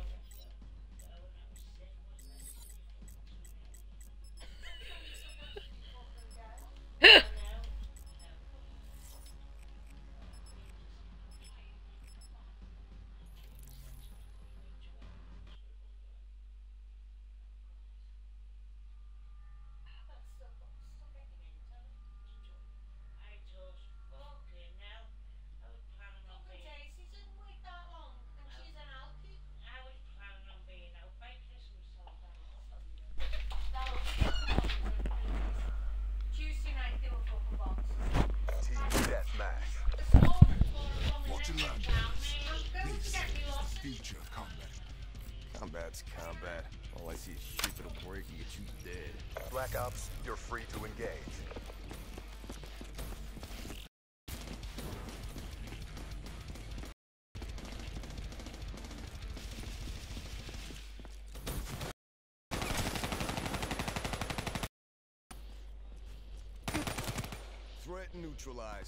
Combat's combat. All I see is shit that'll break and get you dead. Black Ops, you're free to engage. Threat neutralized.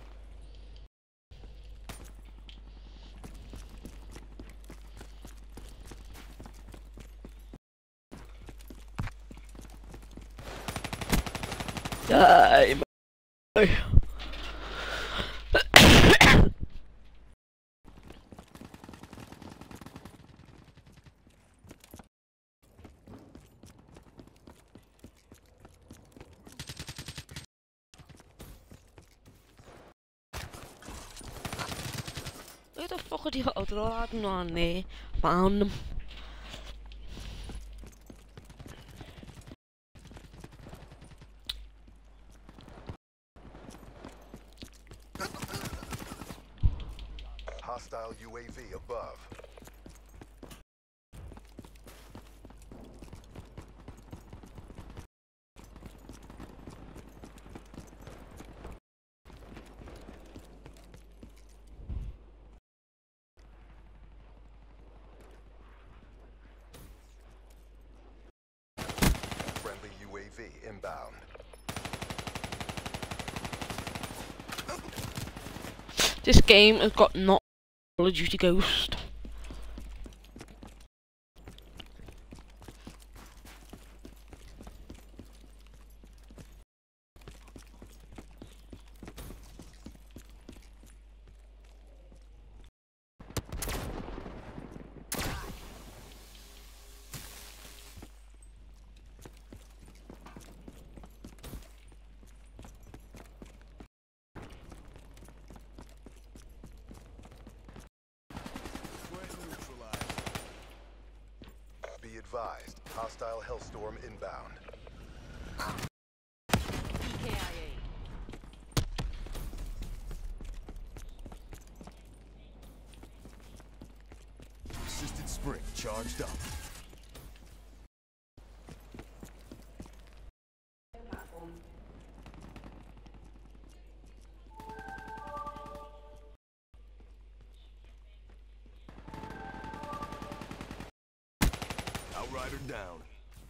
Die. Where the fuck are the other lads on there? Found them. Hostile UAV above. Friendly UAV inbound. This game has got not Call of Duty Ghost. Be advised, hostile Hellstorm inbound. Assisted sprint charged up. Outrider down.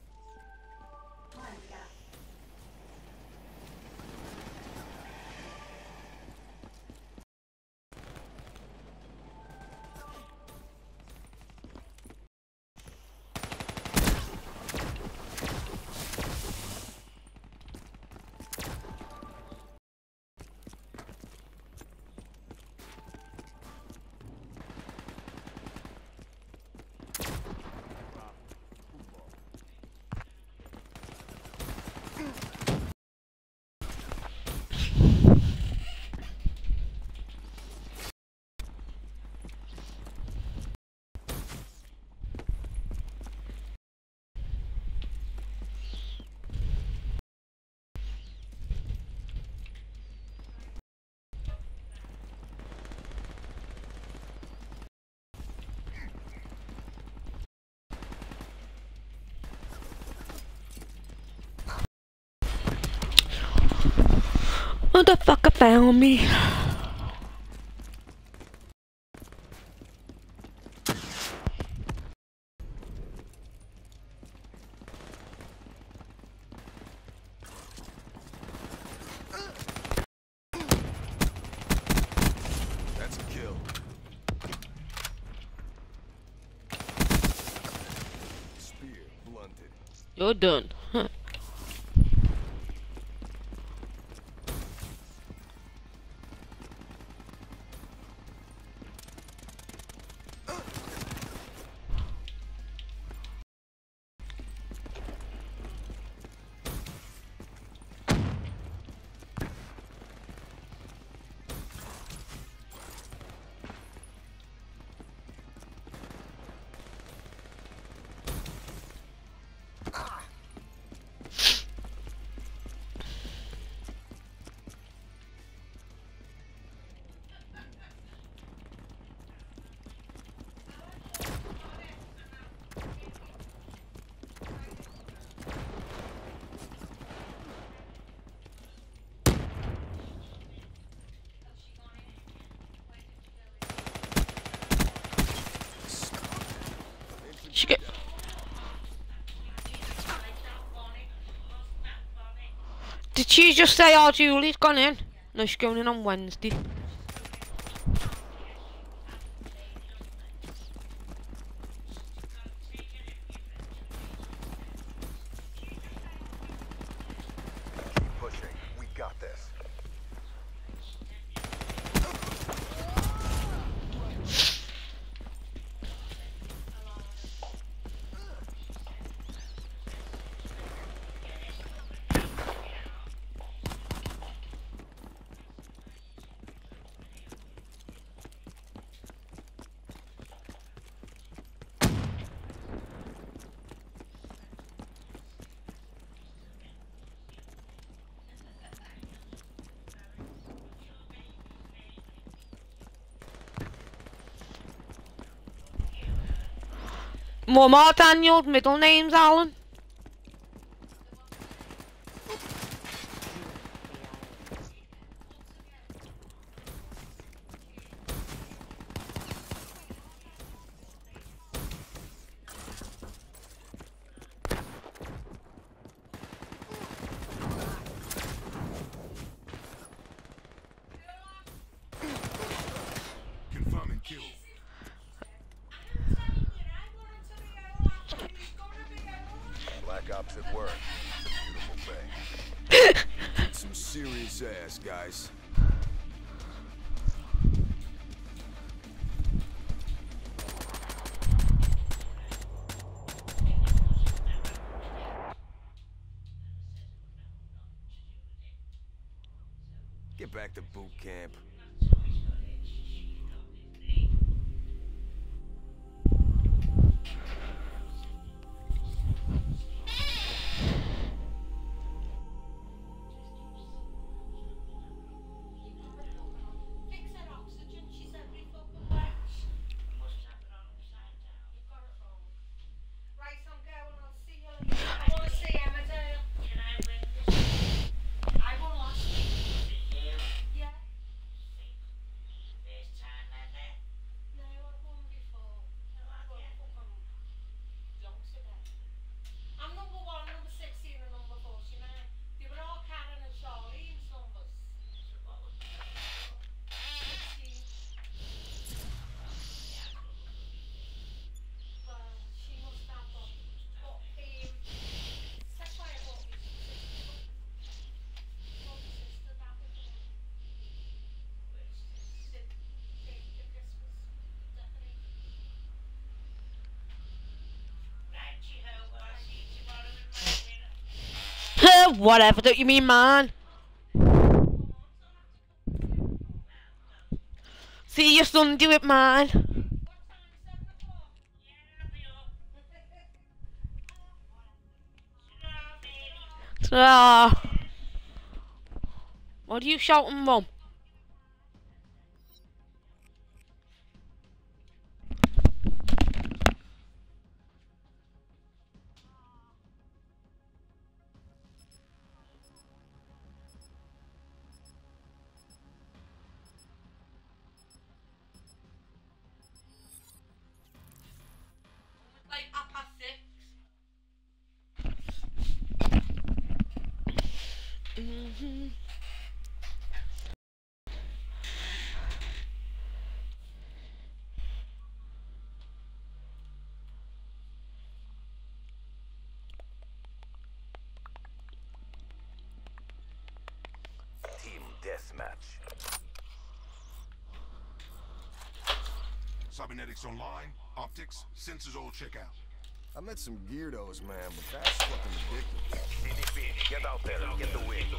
Motherfucker found me. That's a kill. Spear blunted. You're done. Huh. She get. Did she just say, "Oh, Julie's gone in"? No, she's going in on Wednesday. Keep pushing. We got this. More Daniel's middle name's Alan. Confirming kill. Black Ops at work. It's a beautiful thing. Some serious ass, guys. Get back to boot camp. Whatever, don't you mean man? See your son do it, man. Ta-da. What are you shouting, Mum? Team deathmatch. Cybernetics online, optics, sensors all check out. I met some geardos, man, but that's fucking ridiculous. CDP, get out there, get the win.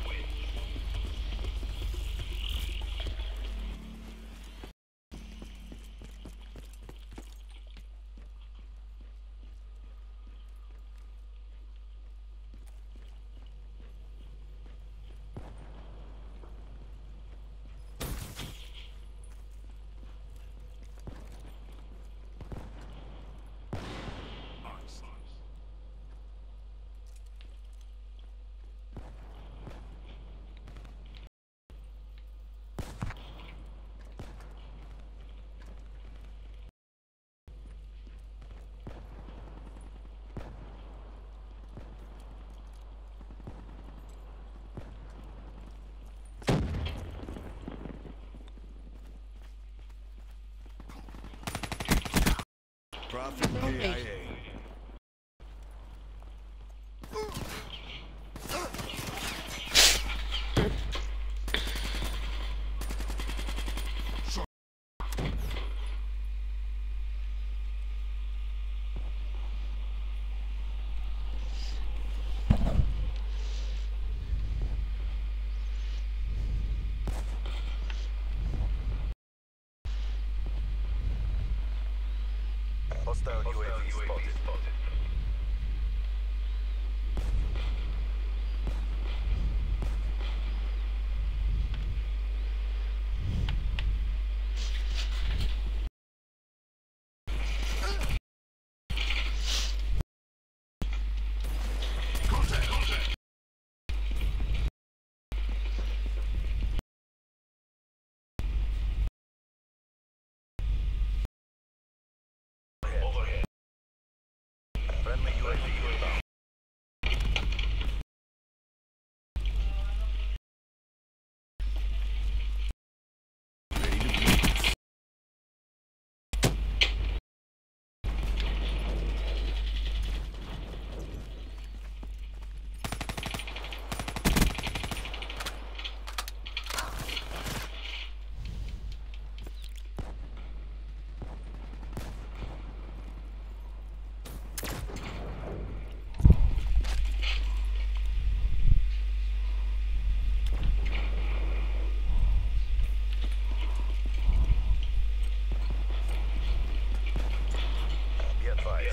Profit KIA. Hostile UAV spotted.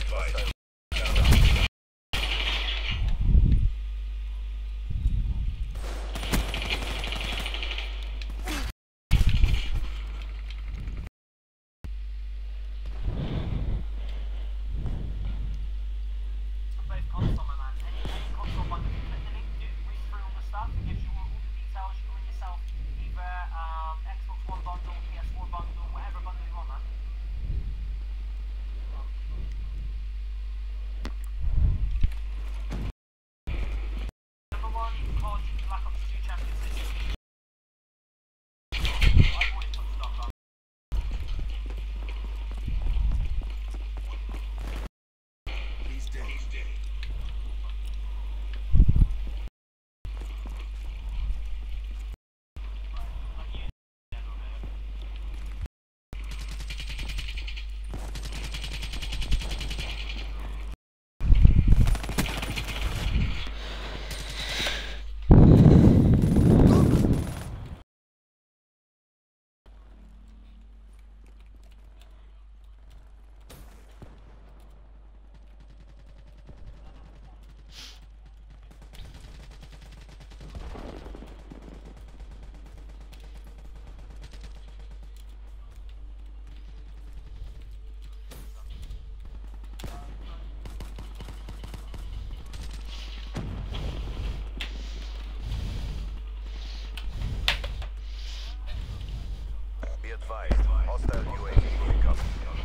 Be advised, hostile UAV incoming.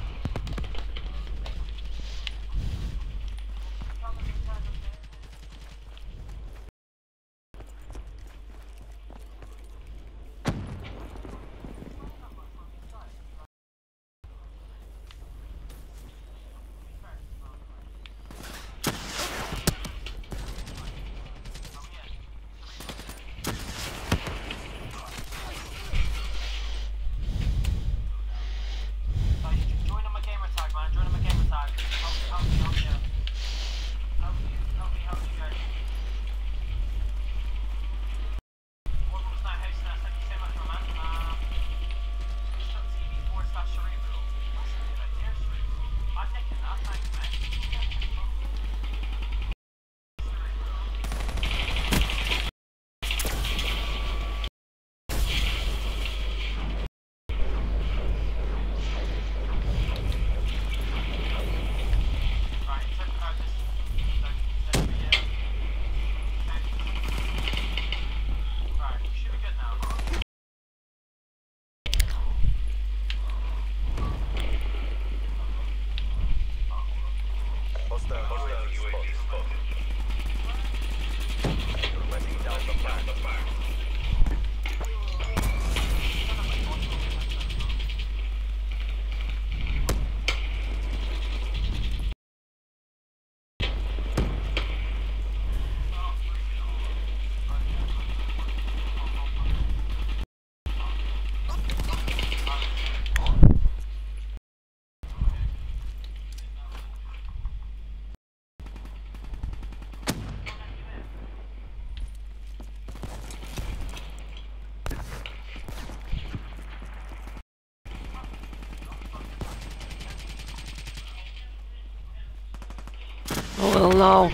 Oh well, no.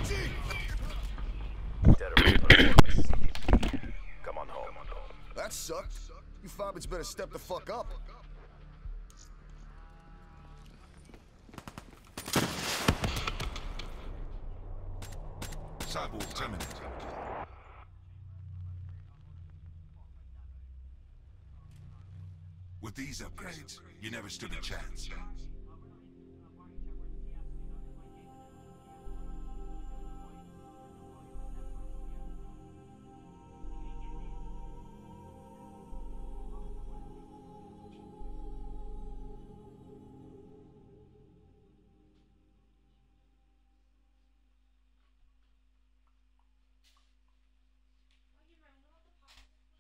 Come on home. That sucked. You fobbits better step the fuck up. Cyborg terminated. With these upgrades, you never stood a chance.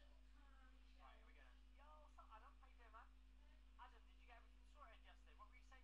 Adam, did you get everything sorted yesterday? What were you saying?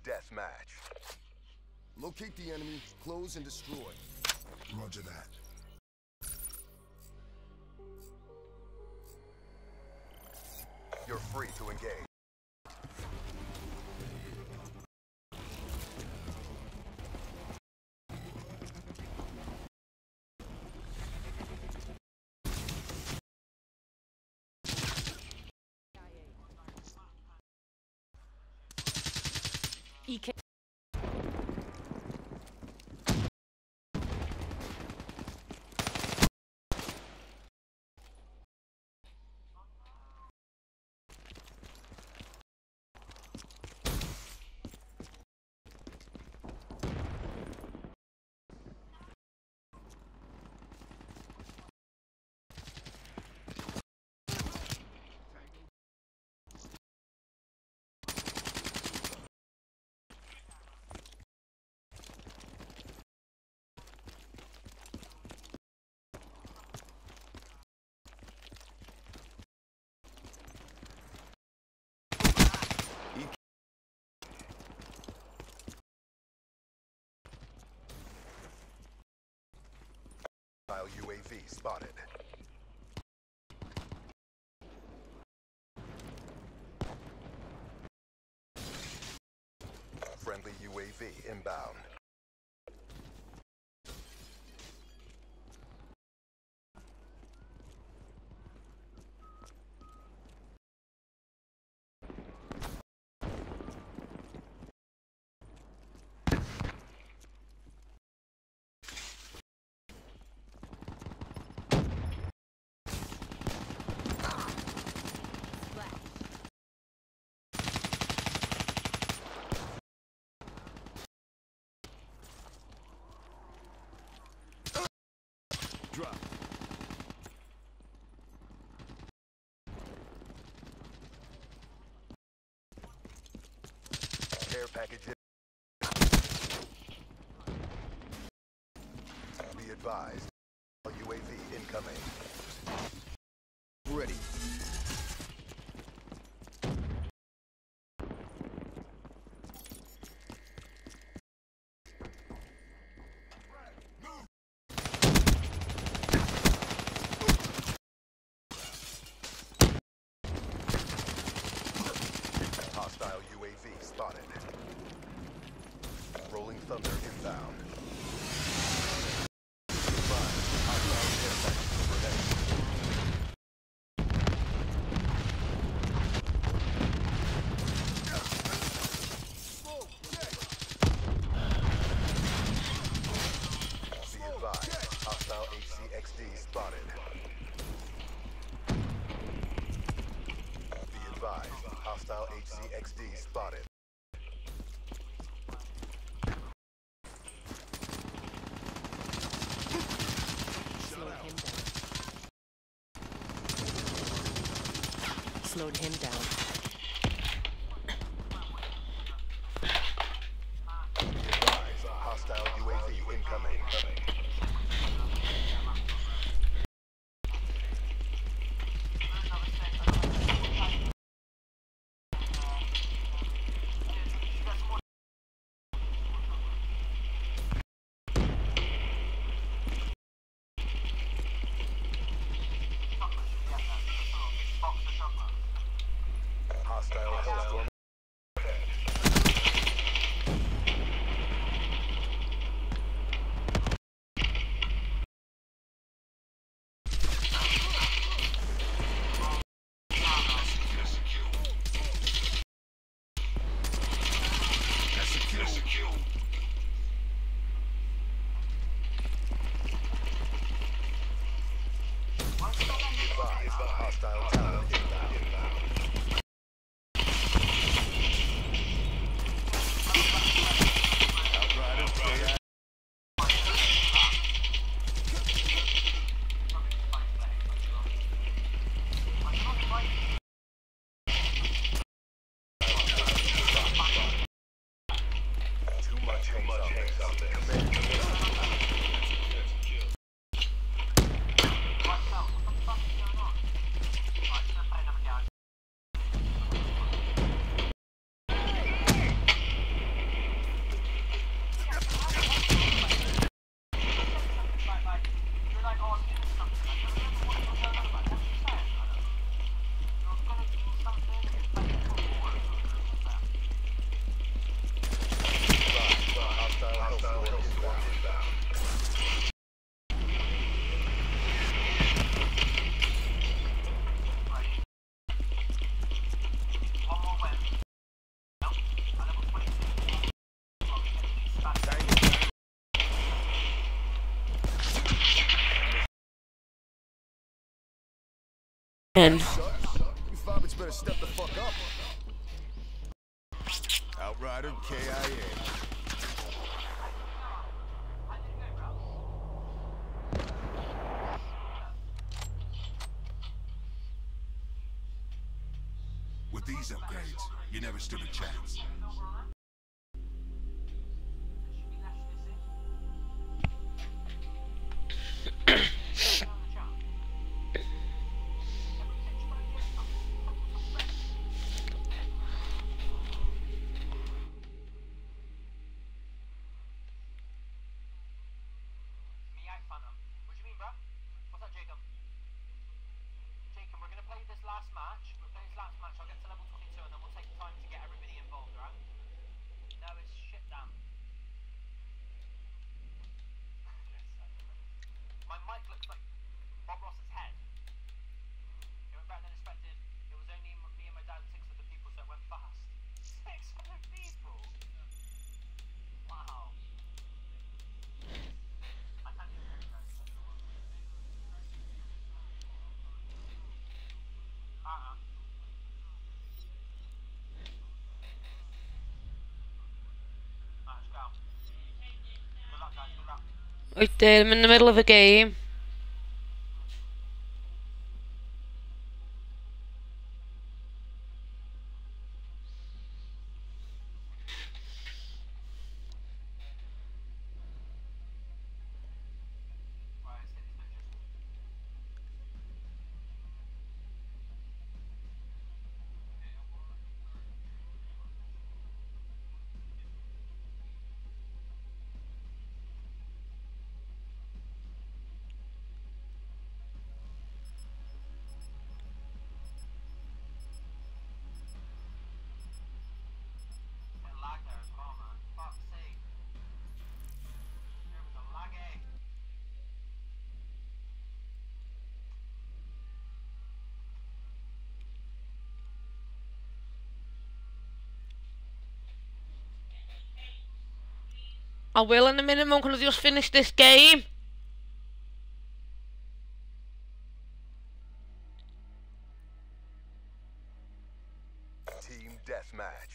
deathmatch. Locate the enemy, close and destroy. Roger that. You're free to engage. EK. Hostile UAV spotted. Friendly UAV inbound. Drop. Care package. Be advised. UAV incoming. Ready. Hostile UAV spotted. Rolling Thunder inbound. Hostile care package overhead. Be advised. Hostile HCXD spotted. Be advised. Hostile HCXD spotted. Slowed him down. Be advised. Hostile UAV incoming. Hostile Hellstorm. Be advised. Hostile tower inbound. Too much hangs on this. Command. And You fobbits better step the fuck up. Outrider KIA. With these upgrades, you never stood a chance. right there, I'm in the middle of a game. I will in a minute, I'm gonna just finish this game. Team deathmatch.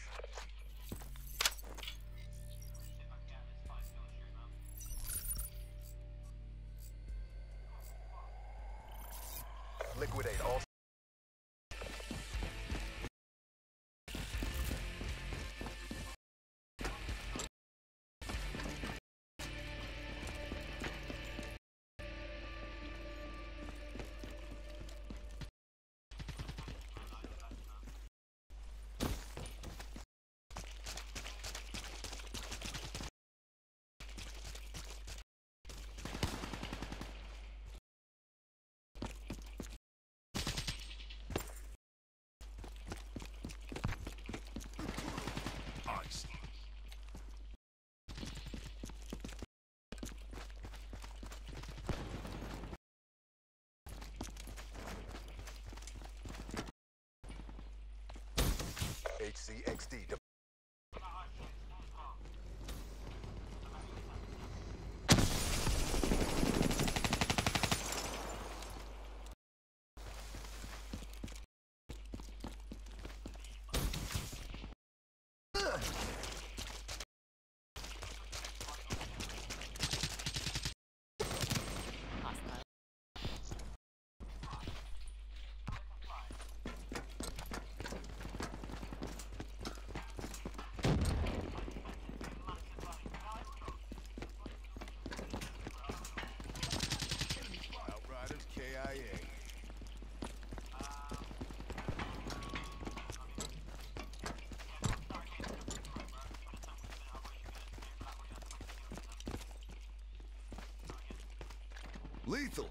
Liquidate all. HCXD. Outriders KIA. Lethal.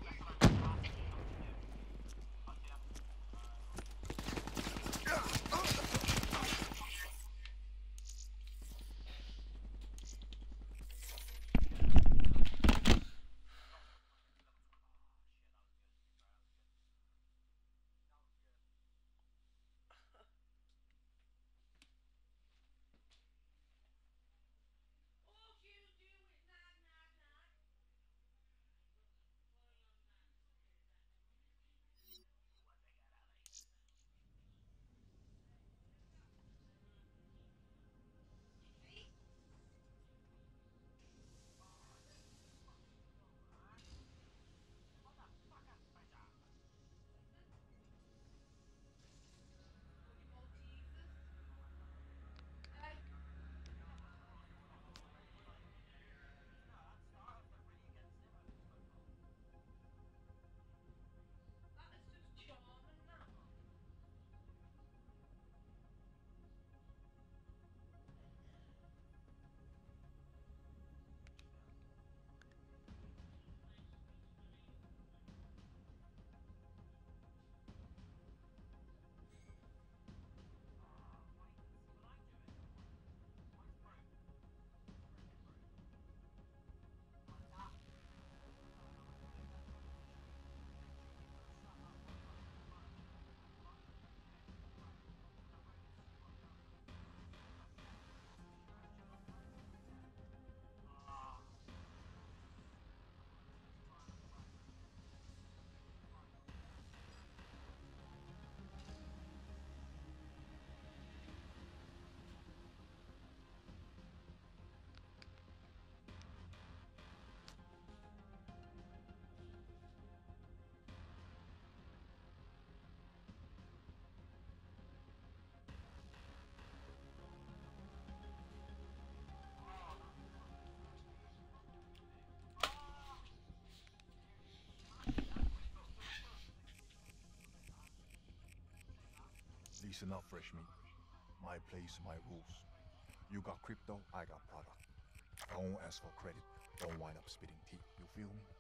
Listen up, fresh meat. My place, my rules. You got crypto, I got product. Don't ask for credit. Don't wind up spitting tea. You feel me?